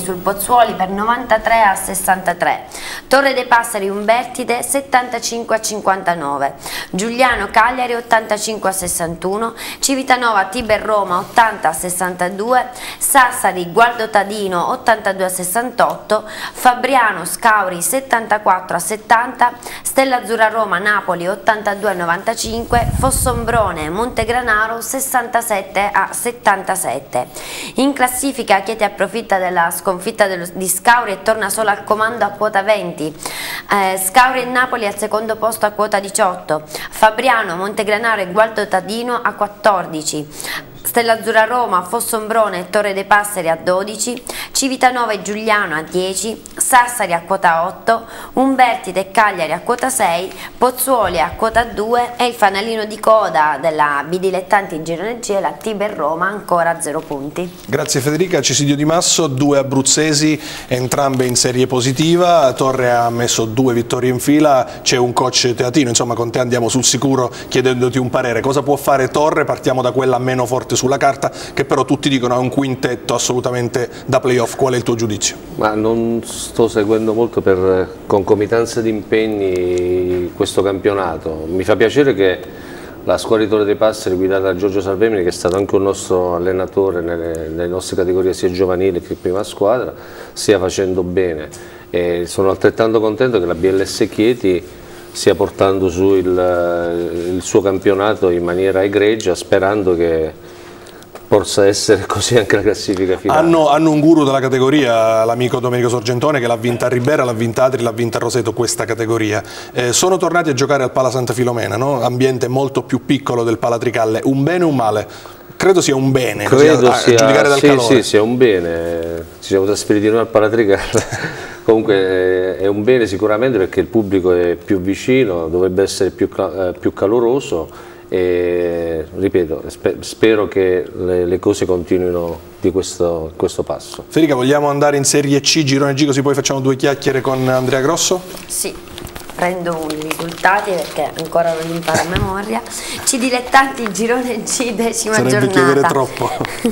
Pozzuoli per novantatré a sessantatré, Torre dei Passeri Umbertide settantacinque a cinquantanove, Giuliano Cagliari ottantacinque a sessantuno, Civitanova Tiber Roma ottanta a sessantadue, Sassari Gualdo Tadino ottantadue a sessantotto, Fabriano Scauri settantaquattro a settanta, Stella Azzurra Roma Napoli ottantadue a novantacinque, Fossombrone Montegranaro sessantasette a settantasette. In classifica Chieti approfitta della sconfitta dello, di Scauri e torna solo al comando a quota venti, eh, Scauri e Napoli al secondo posto a quota diciotto, Fabriano, Montegranaro e Gualdo Tadino a quattordici, Stella Azzurra Roma, Fossombrone e Torre dei Passeri a dodici, Civitanova e Giuliano a dieci, Sassari a quota otto, Umbertide e Cagliari a quota sei, Pozzuoli a quota due e il fanalino di coda della Bidilettanti Girone G, la Tiber Roma ancora a zero punti. Grazie Federica. Cesidio Di Masso, due abruzzesi, entrambe in serie positiva, Torre ha messo due vittorie in fila, c'è un coach teatino, insomma con te andiamo sul sicuro chiedendoti un parere. Cosa può fare Torre? Partiamo da quella meno forte sulla carta, che però tutti dicono è un quintetto assolutamente da playoff. Qual è il tuo giudizio? Ma non sto seguendo molto per concomitanza di impegni questo campionato. Mi fa piacere che la squadra di Torre dei Passeri guidata da Giorgio Salvemini, che è stato anche un nostro allenatore nelle, nelle nostre categorie sia giovanili che prima squadra, stia facendo bene. E sono altrettanto contento che la B L S Chieti stia portando su il, il suo campionato in maniera egregia, sperando che possa essere così anche la classifica finale. Hanno, hanno un guru della categoria, l'amico Domenico Sorgentone, che l'ha vinta a Ribera, l'ha vinta a Atri, l'ha vinta a Roseto questa categoria. Eh, sono tornati a giocare al Pala Santa Filomena, no? Ambiente molto più piccolo del Pala Tricalle. Un bene o un male? Credo sia un bene, Credo così, sia, a giudicare dal sì, calore. Sì, sia un bene. Ci siamo trasferiti noi al Pala Tricalle. Comunque è un bene sicuramente, perché il pubblico è più vicino, dovrebbe essere più, eh, più caloroso. E ripeto, spero che le, le cose continuino di questo, questo passo. Federica, vogliamo andare in Serie C, Girone G, così poi facciamo due chiacchiere con Andrea Grosso? Sì, prendo i risultati perché ancora non li imparo a memoria. C Dilettanti Girone G, decima Sarebbe giornata. chiedere troppo.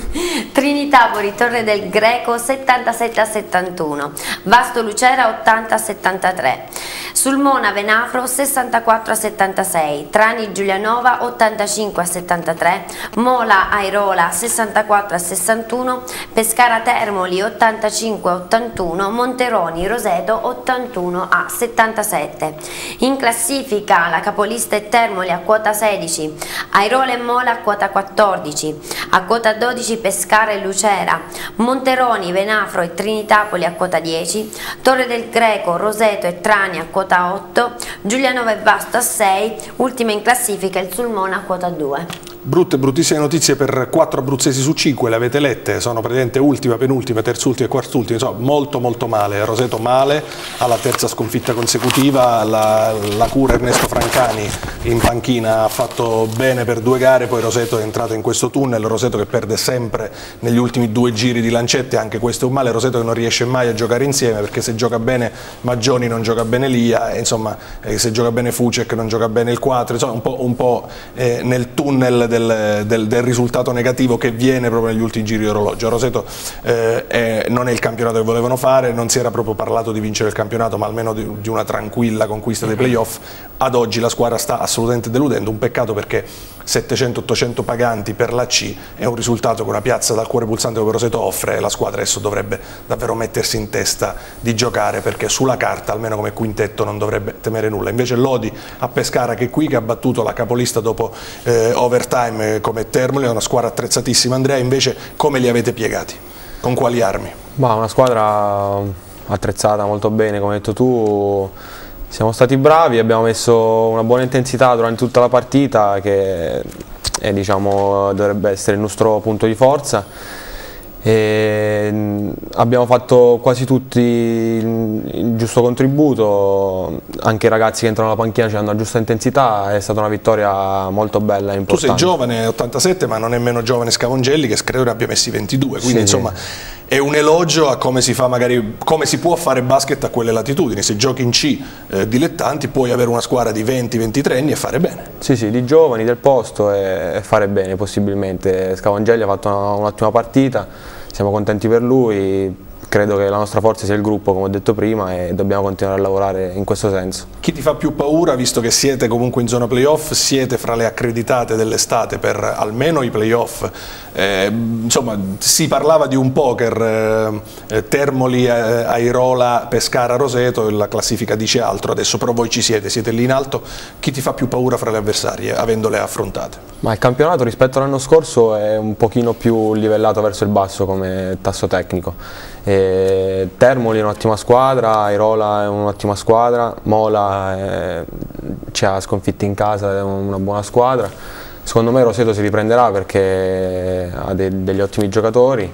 Trinitapoli Torre del Greco settantasette a settantuno, Vasto Lucera ottanta a settantatré, Sulmona Venafro sessantaquattro a settantasei, Trani Giulianova ottantacinque a settantatré, Mola Airola sessantaquattro a sessantuno, Pescara Termoli ottantacinque a ottantuno, Monteroni Roseto ottantuno a settantasette. In classifica la capolista è Termoli a quota sedici, Airola e Mola a quota quattordici, a quota dodici Pescara e Lucera, Monteroni, Venafro e Trinitapoli a quota dieci, Torre del Greco, Roseto e Trani a quota otto, Giulianova e Vasto a sei, ultima in classifica il Sulmona a quota due. Brutte, bruttissime notizie per quattro abruzzesi su cinque, le avete lette, sono praticamente ultima, penultima, terzultima e quartultima, insomma molto molto male. Roseto male, alla terza sconfitta consecutiva, la, la cura Ernesto Francani in panchina ha fatto bene per due gare, poi Roseto è entrato in questo tunnel, Roseto che perde sempre negli ultimi due giri di lancette, anche questo è un male, Roseto che non riesce mai a giocare insieme, perché se gioca bene Maggioni non gioca bene Lia, e insomma eh, se gioca bene Fucek non gioca bene il quattro, insomma un po', un po' eh, nel tunnel Del, del, del risultato negativo che viene proprio negli ultimi giri di orologio. Roseto eh, è, non è il campionato che volevano fare, non si era proprio parlato di vincere il campionato, ma almeno di, di una tranquilla conquista dei playoff. Ad oggi la squadra sta assolutamente deludendo, un peccato perché settecento ottocento paganti per la C è un risultato che una piazza dal cuore pulsante come Roseto offre, e la squadra adesso dovrebbe davvero mettersi in testa di giocare, perché sulla carta almeno come quintetto non dovrebbe temere nulla. Invece Lodi a Pescara, che è qui, che ha battuto la capolista dopo eh, overtime eh, come Termoli, è una squadra attrezzatissima. Andrea, invece come li avete piegati? Con quali armi? Ma una squadra attrezzata molto bene, come hai detto tu. Siamo stati bravi, abbiamo messo una buona intensità durante tutta la partita, che è, diciamo, dovrebbe essere il nostro punto di forza. E abbiamo fatto quasi tutti il giusto contributo, anche i ragazzi che entrano alla panchina ci hanno la giusta intensità, è stata una vittoria molto bella e importante. Tu sei giovane, ottantasette, ma non è meno giovane Scavongelli, che credo ne abbia messi ventidue, quindi sì, insomma sì. È un elogio a come si fa, magari come si può fare basket a quelle latitudini. Se giochi in C eh, dilettanti puoi avere una squadra di venti ventitré anni e fare bene. Sì, sì, di giovani, del posto, e fare bene possibilmente. Scavongelli ha fatto un'ottima partita, siamo contenti per lui, credo che la nostra forza sia il gruppo, come ho detto prima, e dobbiamo continuare a lavorare in questo senso. Chi ti fa più paura, visto che siete comunque in zona playoff, siete fra le accreditate dell'estate per almeno i playoff? Eh, insomma, si parlava di un poker, eh, Termoli, eh, Airola, Pescara, Roseto, la classifica dice altro adesso, però voi ci siete, siete lì in alto. Chi ti fa più paura fra le avversarie, avendole affrontate? Ma il campionato rispetto all'anno scorso è un pochino più livellato verso il basso come tasso tecnico. E Termoli è un'ottima squadra, Airola è un'ottima squadra, Mola è, ci ha sconfitti in casa, è una buona squadra. Secondo me Roseto si riprenderà perché ha de degli ottimi giocatori.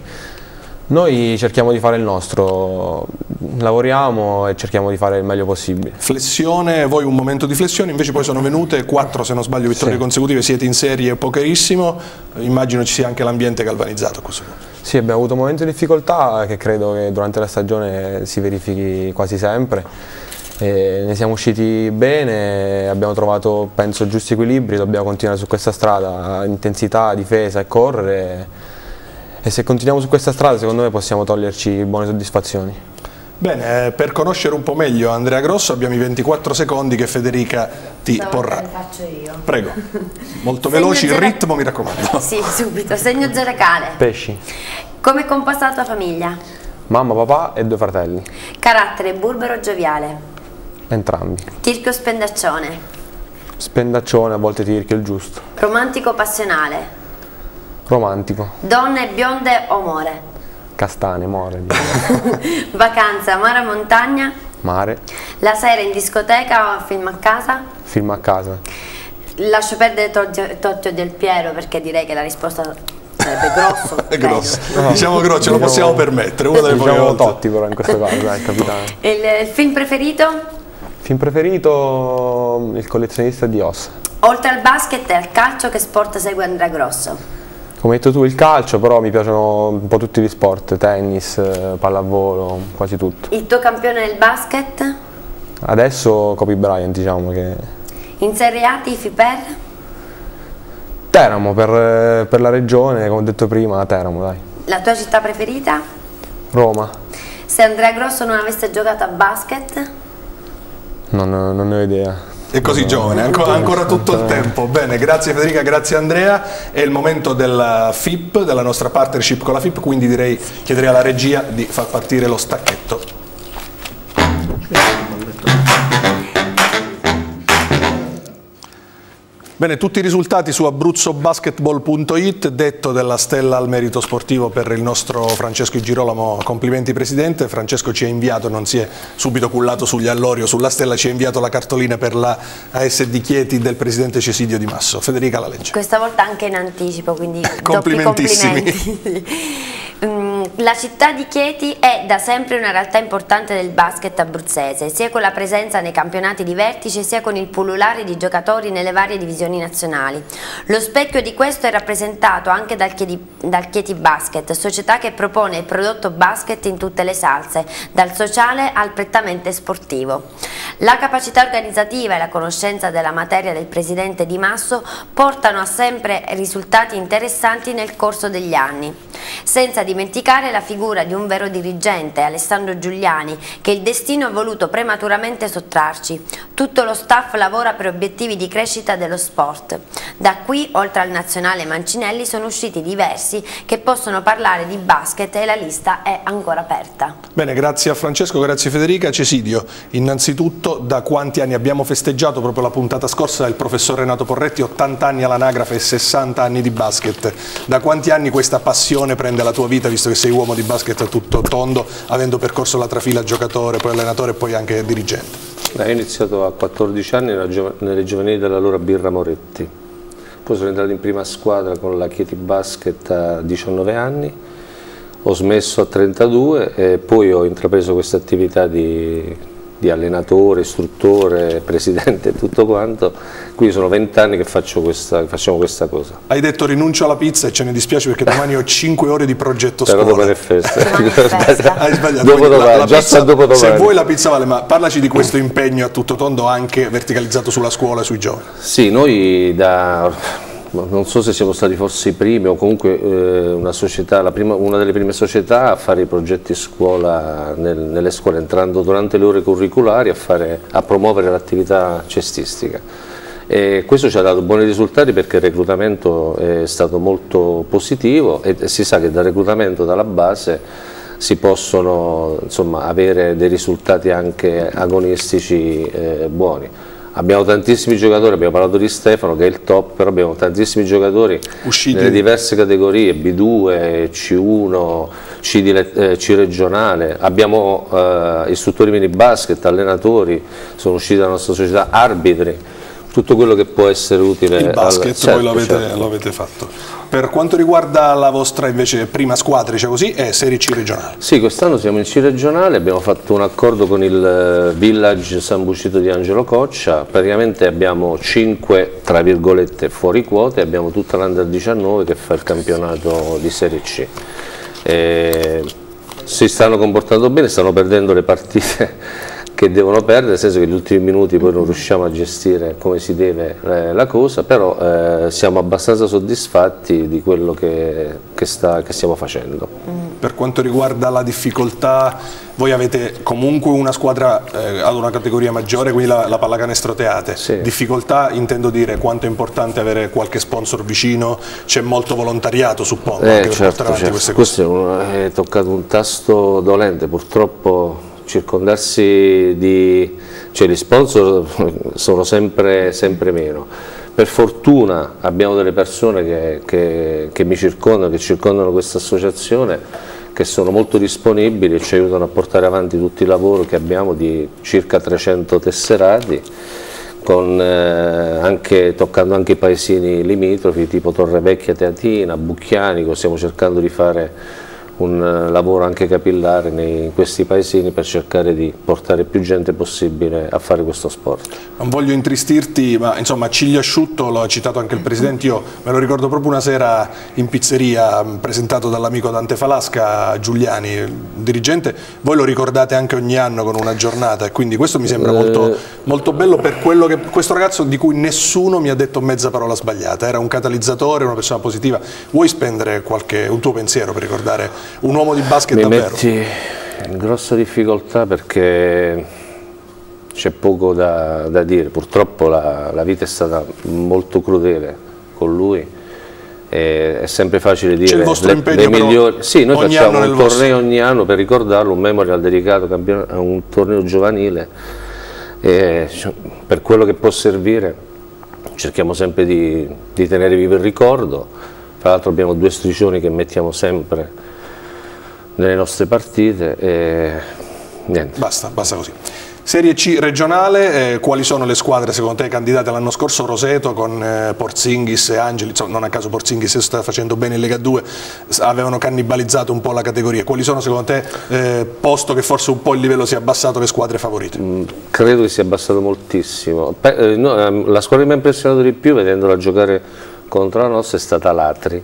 Noi cerchiamo di fare il nostro, lavoriamo e cerchiamo di fare il meglio possibile. Flessione, voi un momento di flessione, invece poi sono venute quattro, se non sbaglio, vittorie sì. consecutive, siete in serie pokerissimo, immagino ci sia anche l'ambiente galvanizzato a questo punto. Sì, abbiamo avuto un momento di difficoltà che credo che durante la stagione si verifichi quasi sempre. E ne siamo usciti bene, abbiamo trovato penso giusti equilibri, dobbiamo continuare su questa strada, intensità, difesa e correre, e se continuiamo su questa strada secondo me possiamo toglierci buone soddisfazioni. Bene, eh, per conoscere un po' meglio Andrea Grosso abbiamo i ventiquattro secondi che Federica ti Stavolta porrà. Le faccio io. Prego, molto Segno veloci, il zero... ritmo mi raccomando. Sì, subito. Segno zodiacale. Pesci. Come è composta la tua famiglia? Mamma, papà e due fratelli. Carattere burbero o gioviale? Entrambi. Tirchio o spendaccione? Spendaccione, a volte tirchio, il giusto. Romantico o passionale? Romantico. Donne bionde o more? Castane, more. Vacanza, mare o montagna? Mare. La sera in discoteca o film a casa? Film a casa. Lascio perdere Toccio del Piero perché direi che la risposta sarebbe grosso. È grosso. No. Diciamo grosso, ce lo possiamo permettere. Una delle diciamo volte. Totti però in questo caso, dai, capitano. Il, il film preferito? Film preferito, Il collezionista di ossa. Oltre al basket e al calcio, che sport segue Andrea Grosso? Come hai detto tu il calcio, però mi piacciono un po' tutti gli sport, tennis, pallavolo, quasi tutto. Il tuo campione nel basket? Adesso Kobe Bryant, diciamo che... In Serie A tifi per? Teramo, per, per la regione, come ho detto prima, Teramo, dai. La tua città preferita? Roma. Se Andrea Grosso non avesse giocato a basket? Non, non ne ho idea. È così giovane, ancora, ancora tutto il tempo. Bene, grazie Federica, grazie Andrea. È il momento della F I P, della nostra partnership con la F I P, quindi direi, chiederei alla regia di far partire lo stacchetto. Bene, tutti i risultati su abruzzo basketball punto it, detto della stella al merito sportivo per il nostro Francesco Girolamo. Complimenti Presidente, Francesco ci ha inviato, non si è subito cullato sugli allori o sulla stella, ci ha inviato la cartolina per la A S D Chieti del Presidente Cesidio Di Masso. Federica la legge. Questa volta anche in anticipo, quindi complimentissimi. doppi complimenti. La città di Chieti è da sempre una realtà importante del basket abruzzese, sia con la presenza nei campionati di vertice sia con il pullulare di giocatori nelle varie divisioni nazionali. Lo specchio di questo è rappresentato anche dal Chieti, dal Chieti Basket, società che propone il prodotto basket in tutte le salse, dal sociale al prettamente sportivo. La capacità organizzativa e la conoscenza della materia del presidente Di Masso portano a sempre risultati interessanti nel corso degli anni. Senza dimenticare la figura di un vero dirigente, Alessandro Giuliani, che il destino ha voluto prematuramente sottrarci. Tutto lo staff lavora per obiettivi di crescita dello sport. Da qui, oltre al nazionale Mancinelli, sono usciti diversi che possono parlare di basket e la lista è ancora aperta. Bene, grazie a Francesco, grazie Federica. Cesidio, innanzitutto da quanti anni abbiamo festeggiato proprio la puntata scorsa il professor Renato Porretti, ottanta anni all'anagrafe e sessanta anni di basket. Da quanti anni questa passione prende la tua vita, visto che sei uomo di basket a tutto tondo, avendo percorso la trafila giocatore, poi allenatore e poi anche dirigente? Beh, ho iniziato a quattordici anni nelle giovanili dell'allora Birra Moretti, poi sono entrato in prima squadra con la Chieti Basket a diciannove anni, ho smesso a trentadue e poi ho intrapreso questa attività di... di allenatore, istruttore, presidente e tutto quanto, quindi sono vent'anni che faccio questa, facciamo questa cosa. Hai detto rinuncio alla pizza e ce ne dispiace perché domani ho cinque ore di progetto Però scuola. domani è festa. Hai sbagliato. Dopo la, domani, la già pizza, dopo domani. Se vuoi la pizza vale, ma parlaci di questo impegno a tutto tondo anche verticalizzato sulla scuola e sui giovani. Sì, noi da non so se siamo stati forse i primi o comunque eh, una, società, la prima, una delle prime società a fare i progetti scuola nel, nelle scuole, entrando durante le ore curriculari a, fare, a promuovere l'attività cestistica. E questo ci ha dato buoni risultati perché il reclutamento è stato molto positivo e si sa che dal reclutamento, dalla base, si possono insomma, avere dei risultati anche agonistici eh, buoni. Abbiamo tantissimi giocatori, abbiamo parlato di Stefano che è il top, però abbiamo tantissimi giocatori usciti nelle diverse categorie, B due, C uno, C, di, eh, C regionale, abbiamo eh, istruttori mini basket, allenatori, sono usciti dalla nostra società, arbitri, tutto quello che può essere utile. Il basket al... certo, voi lo avete, certo. lo avete fatto. Per quanto riguarda la vostra invece prima squadra, diciamo così, è Serie C regionale? Sì, quest'anno siamo in C regionale, abbiamo fatto un accordo con il Village San Buscito di Angelo Coccia, praticamente abbiamo cinque tra virgolette fuori quote, abbiamo tutta l'Under diciannove che fa il campionato di Serie C. E si stanno comportando bene, stanno perdendo le partite che devono perdere, nel senso che gli ultimi minuti poi non riusciamo a gestire come si deve eh, la cosa, però eh, siamo abbastanza soddisfatti di quello che, che, sta, che stiamo facendo. Per quanto riguarda la difficoltà, voi avete comunque una squadra eh, ad una categoria maggiore, quindi la, la Pallacanestro Teate. Sì. Difficoltà intendo dire quanto è importante avere qualche sponsor vicino, c'è molto volontariato suppongo Eh, anche per certo, portare avanti certo. queste cose. Questo è, un, è toccato un tasto dolente, purtroppo circondarsi di, cioè gli sponsor sono sempre, sempre meno. Per fortuna abbiamo delle persone che, che, che mi circondano, che circondano questa associazione, che sono molto disponibili e ci aiutano a portare avanti tutto il lavoro che abbiamo di circa trecento tesserati, con, eh, anche, toccando anche i paesini limitrofi tipo Torrevecchia Teatina, Bucchianico. Stiamo cercando di fare un lavoro anche capillare nei, in questi paesini per cercare di portare più gente possibile a fare questo sport. Non voglio intristirti, ma insomma ciglio asciutto, lo ha citato anche il Presidente, io me lo ricordo proprio una sera in pizzeria presentato dall'amico Dante Falasca, Giuliani, dirigente, voi lo ricordate anche ogni anno con una giornata e quindi questo mi sembra molto, molto bello per quello che questo ragazzo di cui nessuno mi ha detto mezza parola sbagliata, era un catalizzatore, una persona positiva. Vuoi spendere qualche, un tuo pensiero per ricordare un uomo di basket Mi davvero? metti in grossa difficoltà perché c'è poco da, da dire, purtroppo la, la vita è stata molto crudele con lui, e è sempre facile dire il vostro le, impegno le migliori. Sì, noi ogni facciamo anno un nel torneo vostro. ogni anno per ricordarlo, un memorial dedicato a un torneo giovanile, e per quello che può servire cerchiamo sempre di, di tenere vivo il ricordo. Tra l'altro abbiamo due striscioni che mettiamo sempre nelle nostre partite e niente. Basta, basta così. Serie C regionale, eh, quali sono le squadre secondo te candidate l'anno scorso? Roseto con eh, Porzingis e Angeli, insomma, non a caso Porzingis sta facendo bene in Lega due, avevano cannibalizzato un po' la categoria. Quali sono secondo te, eh, posto che forse un po' il livello si è abbassato, le squadre favorite? Mm, credo che sia abbassato moltissimo. Pe eh, no, la squadra che mi ha impressionato di più vedendola giocare contro la nostra è stata l'Atri,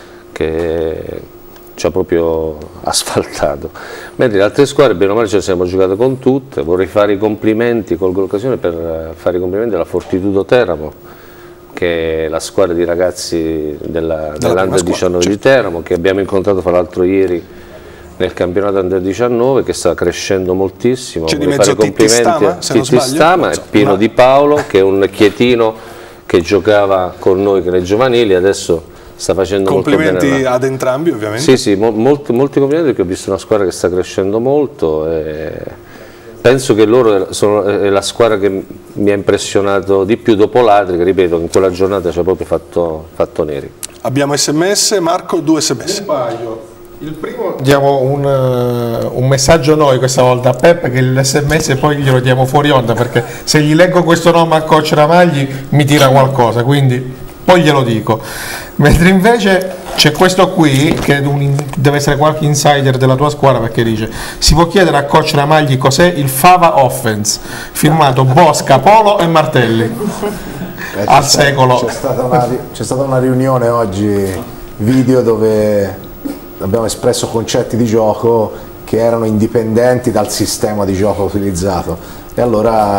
che ci ha proprio asfaltato, mentre le altre squadre bene o male ce le siamo giocate con tutte. Vorrei fare i complimenti, colgo l'occasione per fare i complimenti alla Fortitudo Teramo, che è la squadra di ragazzi della, dell'Under diciannove certo. di Teramo, che abbiamo incontrato fra l'altro ieri nel campionato Under diciannove, che sta crescendo moltissimo. C'è di mezzo Titti Stama, se non Titti Stama e Pino no. Di Paolo, che è un chietino che giocava con noi nelle giovanili, adesso sta facendo complimenti molto bene. Ad entrambi ovviamente. Sì, sì, mo molti, molti complimenti perché ho visto una squadra che sta crescendo molto e penso che loro sono è la squadra che mi ha impressionato di più dopo l'Atri, che ripeto in quella giornata ci ha proprio fatto, fatto neri. Abbiamo sms, Marco, due sms. Un paio. Il primo diamo un, uh, un messaggio noi questa volta a Peppe, che l'sms poi glielo diamo fuori onda, perché se gli leggo questo nome a coach Ramagli mi tira qualcosa, quindi poi glielo dico. Mentre invece c'è questo qui che un, deve essere qualche insider della tua squadra, perché dice: si può chiedere a coach Ramagli cos'è il Fava Offense, firmato Bosca, Polo e Martelli. Eh, al secolo. C'è stata, una, c'è stata una riunione oggi video dove abbiamo espresso concetti di gioco che erano indipendenti dal sistema di gioco utilizzato, e allora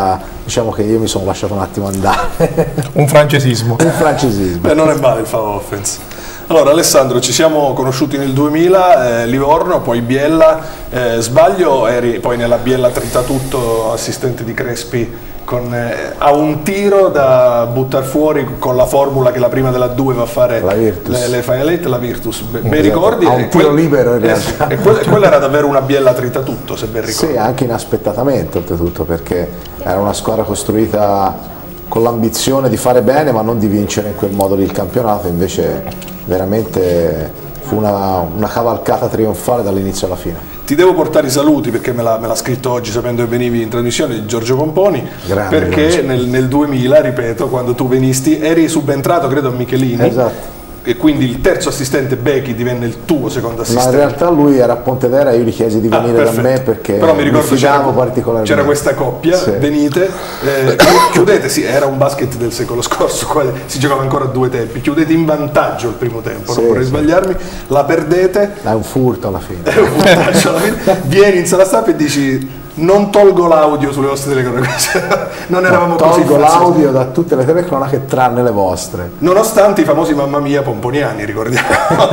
diciamo che io mi sono lasciato un attimo andare. Un francesismo. Un francesismo. Beh, non è male il foul offense. Allora Alessandro, ci siamo conosciuti nel duemila, eh, Livorno, poi Biella, eh, sbaglio, eri poi nella Biella Tritatutto, assistente di Crespi, con, eh, a un tiro da buttare fuori con la formula che la prima della due va a fare la Virtus. le, le Final Eight, la Virtus, be, ben ricordi? A un tiro quel, libero in realtà. Eh, e quella, quella era davvero una Biella Tritatutto, se ben ricordo. Sì, anche inaspettatamente oltretutto, perché era una squadra costruita con l'ambizione di fare bene ma non di vincere in quel modo lì il campionato, invece veramente fu una, una cavalcata trionfale dall'inizio alla fine. Ti devo portare i saluti perché me l'ha, me l'ha scritto oggi sapendo che venivi in trasmissione di Giorgio Pomponi. Grande, perché nel, nel duemila, ripeto, quando tu venisti eri subentrato credo a Michelini. Esatto. E quindi il terzo assistente Becchi divenne il tuo secondo assistente. Ma in realtà lui era a Pontedera e io gli chiesi di venire ah, da me perché però mi ricordo mi fidavo particolarmente. C'era questa coppia, sì. venite, eh, chiudete, sì, era un basket del secolo scorso, qua si giocava ancora a due tempi, chiudete in vantaggio il primo tempo, sì, non vorrei sì. sbagliarmi, la perdete. È un furto alla fine. È un furtaggio alla fine. Vieni in sala stampa e dici non tolgo l'audio sulle vostre telecronache, non eravamo no, così tolgo l'audio da tutte le telecronache tranne le vostre, nonostante i famosi mamma mia pomponiani, ricordiamo.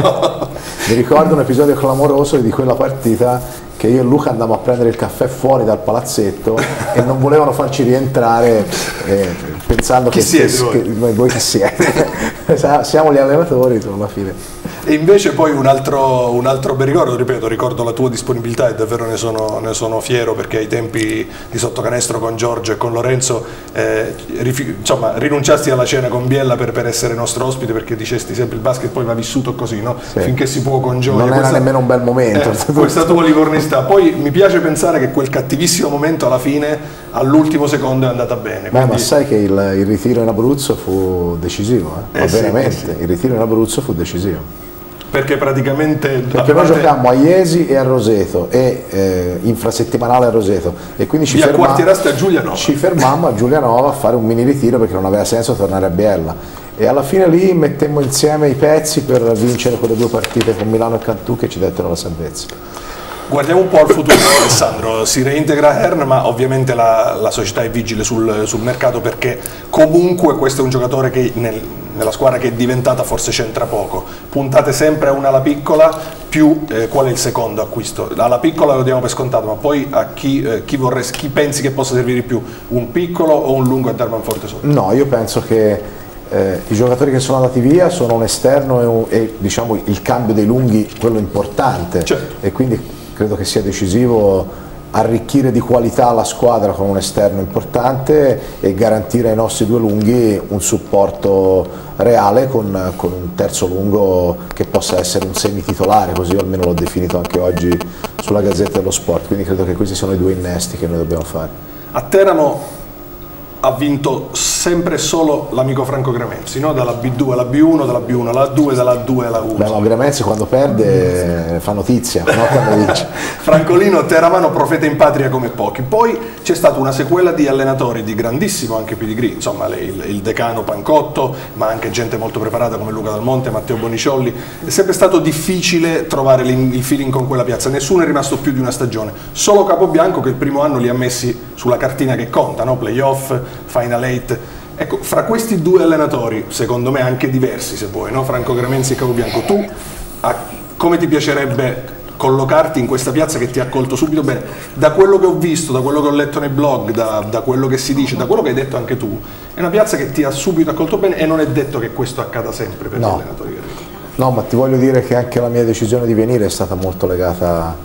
Mi ricordo un episodio clamoroso di quella partita che io e Luca andammo a prendere il caffè fuori dal palazzetto e non volevano farci rientrare eh, pensando chi che, siete che, voi? che noi voi chi siete? Siamo gli allenatori alla fine. E invece poi un altro, un altro ben ricordo, ripeto, ricordo la tua disponibilità e davvero ne sono, ne sono fiero perché ai tempi di sottocanestro con Giorgio e con Lorenzo eh, rifi, insomma, rinunciasti alla cena con Biella per, per essere nostro ospite perché dicesti sempre il basket poi va vissuto così, no? Sì. Finché si può con gioia. Non era questa, nemmeno un bel momento. Eh, questa tua livornità. Poi mi piace pensare che quel cattivissimo momento alla fine, all'ultimo secondo è andata bene. Beh, ma sai che il, il ritiro in Abruzzo fu decisivo, eh? Ma eh veramente, sì, sì. Il ritiro in Abruzzo fu decisivo. Perché praticamente perché noi giocavamo a Iesi e a Roseto e eh, infrasettimanale a Roseto e quindi ci, ferma, a Giulianova. ci fermammo a Giulianova a fare un mini ritiro perché non aveva senso tornare a Biella e alla fine lì mettemmo insieme i pezzi per vincere quelle due partite con Milano e Cantù che ci dettero la salvezza. Guardiamo un po' al futuro Alessandro, si reintegra Hearn ma ovviamente la, la società è vigile sul, sul mercato perché comunque questo è un giocatore che nel, nella squadra che è diventata forse c'entra poco, puntate sempre a una ala piccola più eh, qual è il secondo acquisto? Alla piccola lo diamo per scontato ma poi a chi, eh, chi, vorrei, chi pensi che possa servire di più? Un piccolo o un lungo a Darman Forte sotto? No, io penso che Eh, i giocatori che sono andati via sono un esterno e, un, e diciamo il cambio dei lunghi quello importante, certo. E quindi credo che sia decisivo arricchire di qualità la squadra con un esterno importante e garantire ai nostri due lunghi un supporto reale con, con un terzo lungo che possa essere un semititolare, così almeno l'ho definito anche oggi sulla Gazzetta dello Sport, quindi credo che questi sono i due innesti che noi dobbiamo fare. A Teramo ha vinto sempre solo l'amico Franco Gramenzi, no? Dalla B due alla B uno, dalla B uno alla A due, dalla A due alla uno. Beh, ma Gramenzi quando perde fa notizia, no? Quando vince. Francolino Teramano, profeta in patria come pochi. Poi c'è stata una sequela di allenatori di grandissimo anche pedigree, insomma il, il decano Pancotto, ma anche gente molto preparata come Luca Dal Monte, Matteo Boniciolli. È sempre stato difficile trovare il feeling con quella piazza, nessuno è rimasto più di una stagione, solo Capobianco che il primo anno li ha messi sulla cartina che conta, no? Playoff, Final Eight. Ecco, fra questi due allenatori, secondo me anche diversi se vuoi, no? Franco Gramenzi e Capobianco, tu a, come ti piacerebbe collocarti in questa piazza che ti ha accolto subito bene? Da quello che ho visto, da quello che ho letto nei blog, da, da quello che si dice, da quello che hai detto anche tu, è una piazza che ti ha subito accolto bene e non è detto che questo accada sempre per no. gli allenatori. No, ma ti voglio dire che anche la mia decisione di venire è stata molto legata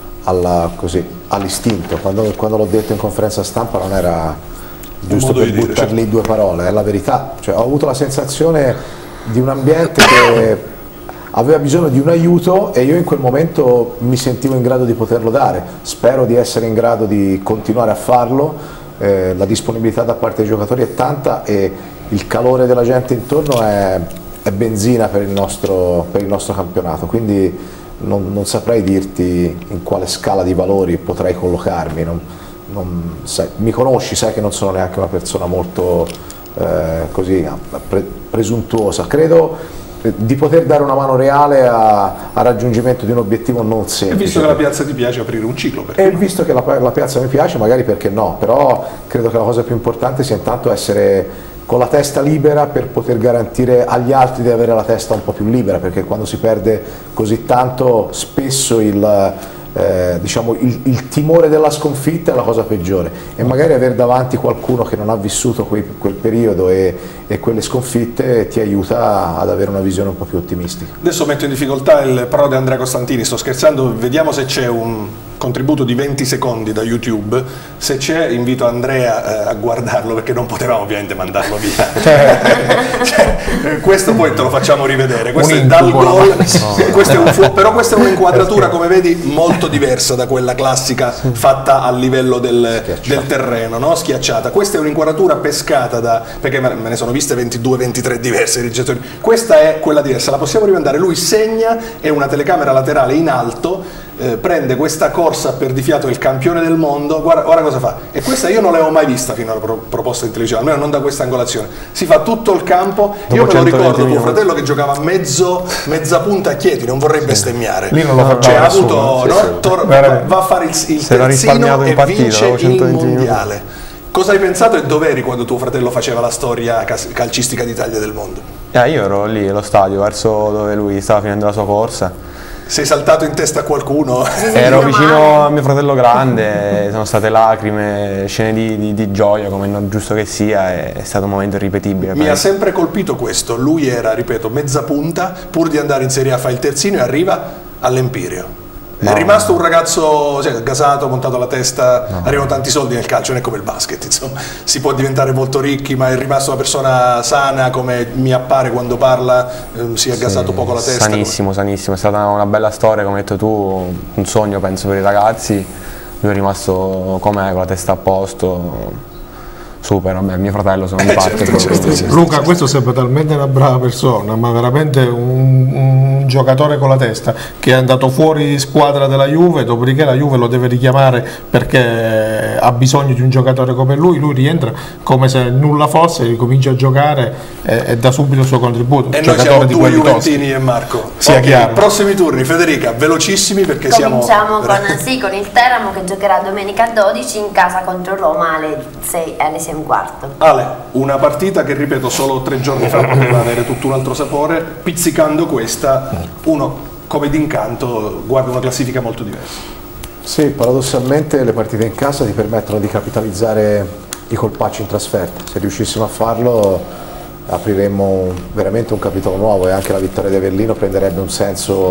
all'istinto. Quando, quando l'ho detto in conferenza stampa non era giusto per buttar lì due parole, è la verità, cioè, ho avuto la sensazione di un ambiente che aveva bisogno di un aiuto e io in quel momento mi sentivo in grado di poterlo dare, spero di essere in grado di continuare a farlo, eh, la disponibilità da parte dei giocatori è tanta e il calore della gente intorno è, è benzina per il, nostro, per il nostro campionato, quindi non, non saprei dirti in quale scala di valori potrei collocarmi. Non, Non, sai, mi conosci, sai che non sono neanche una persona molto eh, così pre, presuntuosa, credo di poter dare una mano reale a, a raggiungimento di un obiettivo non semplice. E visto che la piazza ti piace, aprire un ciclo. E no? Visto che la, la piazza mi piace, magari perché no, però credo che la cosa più importante sia intanto essere con la testa libera per poter garantire agli altri di avere la testa un po' più libera, perché quando si perde così tanto spesso il, eh, diciamo, il, il timore della sconfitta è la cosa peggiore, e magari avere davanti qualcuno che non ha vissuto quei, quel periodo e, e quelle sconfitte ti aiuta ad avere una visione un po' più ottimistica. Adesso metto in difficoltà il pro di Andrea Costantini, sto scherzando, vediamo se c'è un contributo di venti secondi da YouTube. Se c'è, invito Andrea eh, a guardarlo, perché non potevamo ovviamente mandarlo via. Cioè, questo poi te lo facciamo rivedere, questo un è dal gol, no. Questo è un però questa è un'inquadratura, come vedi, molto diversa da quella classica fatta a livello del, del terreno, no? Schiacciata. Questa è un'inquadratura pescata da, perché me ne sono viste ventidue ventitré diverse di giocatori. Questa è quella diversa, la possiamo rimandare. Lui segna e una telecamera laterale in alto Eh, prende questa corsa per di fiato il campione del mondo. Guarda, ora cosa fa, e questa io non l'avevo mai vista fino alla pro proposta in televisione, almeno non da questa angolazione. Si fa tutto il campo. Dopo io me lo ricordo tuo fratello che giocava mezzo, mezza punta a Chieti, non vorrei bestemmiare, lì non lo faceva, cioè, ha nessuno, avuto, sì, no? sì. Tor va, va a fare il, il terzino e partita, vince il mondiale. Cosa hai pensato e dov'eri quando tuo fratello faceva la storia calcistica d'Italia del mondo? Eh, io ero lì allo stadio, verso dove lui stava finendo la sua corsa. Sei saltato in testa a qualcuno? Ero vicino a mio fratello grande, sono state lacrime, scene di, di, di gioia, come è giusto che sia, è stato un momento irripetibile. Mi ha sempre colpito questo, lui era, ripeto, mezza punta, pur di andare in Serie A fa il terzino e arriva all'Empirio. No. È rimasto un ragazzo, cioè, gasato, montato alla testa, no. Arrivano tanti soldi nel calcio, non è come il basket, insomma, si può diventare molto ricchi, ma è rimasto una persona sana, come mi appare quando parla, ehm, si è sì, gasato poco la testa. Sanissimo, come... sanissimo, è stata una bella storia, come hai detto tu, un sogno penso per i ragazzi, lui è rimasto com'è, con la testa a posto. Super, vabbè, mio fratello sono di parte. Certo, certo, certo. Luca, questo sembra talmente una brava persona, ma veramente un, un giocatore con la testa, che è andato fuori squadra della Juve, dopodiché la Juve lo deve richiamare perché ha bisogno di un giocatore come lui, lui rientra come se nulla fosse, ricomincia a giocare e, e dà subito il suo contributo. E noi siamo due Juventini e Marco. Sia okay, chiaro. Prossimi turni, Federica, velocissimi perché Cominciamo siamo... con, sì, con il Teramo che giocherà domenica dodici in casa contro Roma alle sei e un quarto. Ale, una partita che, ripeto, solo tre giorni fa poteva avere tutto un altro sapore, pizzicando questa, uno come d'incanto guarda una classifica molto diversa. Sì, paradossalmente le partite in casa ti permettono di capitalizzare i colpacci in trasferta. Se riuscissimo a farlo apriremmo veramente un capitolo nuovo, e anche la vittoria di Avellino prenderebbe un senso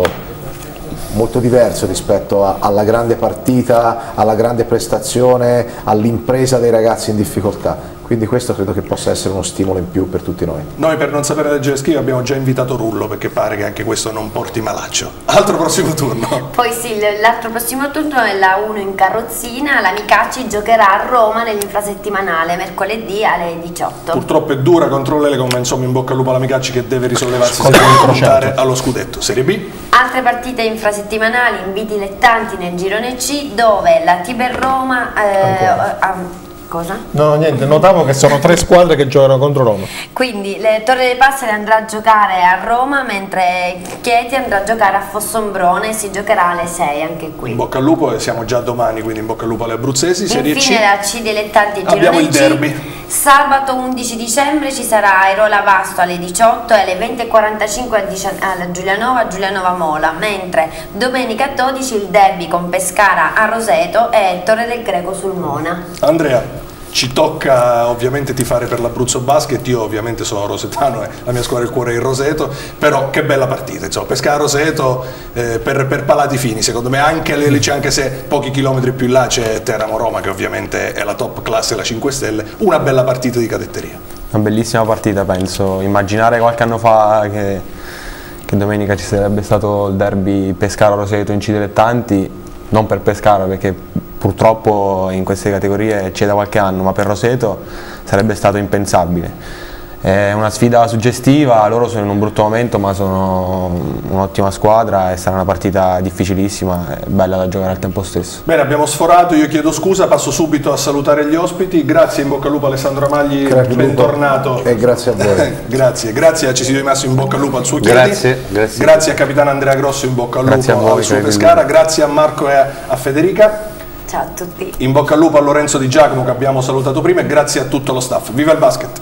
molto diverso rispetto a, alla grande partita, alla grande prestazione, all'impresa dei ragazzi in difficoltà. Quindi questo credo che possa essere uno stimolo in più per tutti noi. Noi, per non sapere leggere e scrivere, abbiamo già invitato Rullo, perché pare che anche questo non porti malaccio. Altro prossimo turno. Poi sì, l'altro prossimo turno è la uno in carrozzina, la Micacci giocherà a Roma nell'infrasettimanale mercoledì alle diciotto. Purtroppo è dura contro l'Elecom, ma insomma in bocca al lupo alla Micacci, che deve risollevarsi se vuole puntare allo scudetto. Serie B. Altre partite infrasettimanali in B dilettanti nel girone C, dove la Tiber Roma eh, ha, cosa? No, niente, notavo che sono tre squadre che giocano contro Roma. Quindi le Torre dei Passeri andrà a giocare a Roma, mentre Chieti andrà a giocare a Fossombrone, si giocherà alle sei anche qui. In bocca al lupo, e siamo già domani, quindi in bocca al lupo alle abruzzesi. Serie Infine C. la C dilettanti girone abbiamo il C. derby. Sabato undici dicembre ci sarà Airola Vasto alle diciotto e alle venti e quarantacinque alla Giulianova, Giulianova Mola, mentre domenica dodici il derby con Pescara a Roseto e Torre del Greco sul Mona. Andrea, ci tocca ovviamente tifare per l'Abruzzo Basket, io ovviamente sono rosetano e la mia squadra il cuore è il Roseto, però che bella partita, insomma, Pescara-Roseto eh, per, per palati fini, secondo me, anche l'Elice, anche se pochi chilometri più là c'è Teramo-Roma, che ovviamente è la top classe, la cinque Stelle, una bella partita di cadetteria. Una bellissima partita, penso, immaginare qualche anno fa che, che domenica ci sarebbe stato il derby Pescara-Roseto in C dilettanti, non per Pescara perché purtroppo in queste categorie c'è da qualche anno, ma per Roseto sarebbe stato impensabile. È una sfida suggestiva, loro sono in un brutto momento ma sono un'ottima squadra e sarà una partita difficilissima e bella da giocare al tempo stesso. Bene, abbiamo sforato, io chiedo scusa, passo subito a salutare gli ospiti. Grazie, in bocca al lupo Alessandro Amagli, bentornato. E grazie a voi. Grazie, grazie a Cesidio Di Massimo, in bocca al lupo al suo Chiedi. Grazie, grazie. Grazie a capitano Andrea Grosso, in bocca al Grazie lupo a voi, al suo credo. Pescara. Grazie a Marco e a Federica. Ciao a tutti. In bocca al lupo a Lorenzo Di Giacomo che abbiamo salutato prima e grazie a tutto lo staff. Viva il basket!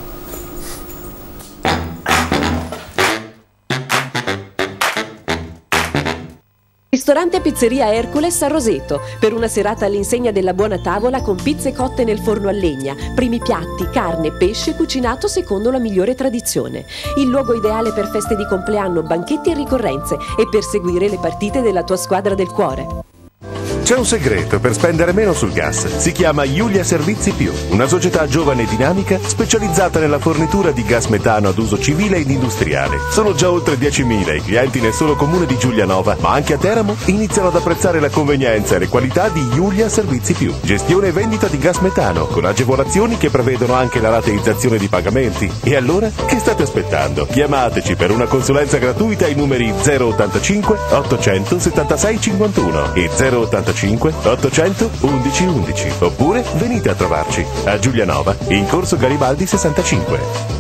Ristorante Pizzeria Hercules a Roseto, per una serata all'insegna della buona tavola con pizze cotte nel forno a legna, primi piatti, carne, pesce cucinato secondo la migliore tradizione. Il luogo ideale per feste di compleanno, banchetti e ricorrenze e per seguire le partite della tua squadra del cuore. C'è un segreto per spendere meno sul gas. Si chiama Iulia Servizi Più, una società giovane e dinamica specializzata nella fornitura di gas metano ad uso civile ed industriale. Sono già oltre diecimila i clienti nel solo comune di Giulianova, ma anche a Teramo iniziano ad apprezzare la convenienza e le qualità di Iulia Servizi Più. Gestione e vendita di gas metano, con agevolazioni che prevedono anche la rateizzazione di pagamenti. E allora, che state aspettando? Chiamateci per una consulenza gratuita ai numeri zero ottantacinque ottocentosettantasei cinquantuno e zero ottantacinque ottocento undici undici, oppure venite a trovarci a Giulianova in corso Garibaldi sessantacinque.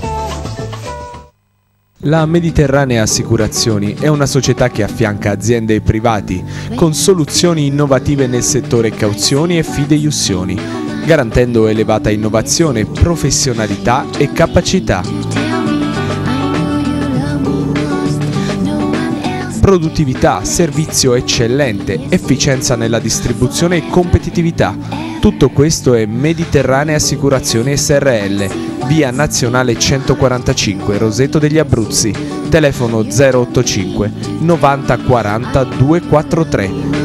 La Mediterranea Assicurazioni è una società che affianca aziende e privati con soluzioni innovative nel settore cauzioni e fideiussioni, garantendo elevata innovazione, professionalità e capacità. Produttività, servizio eccellente, efficienza nella distribuzione e competitività. Tutto questo è Mediterranea Assicurazioni S R L, via Nazionale centoquarantacinque, Roseto degli Abruzzi, telefono zero ottantacinque novanta quaranta duecentoquarantatré.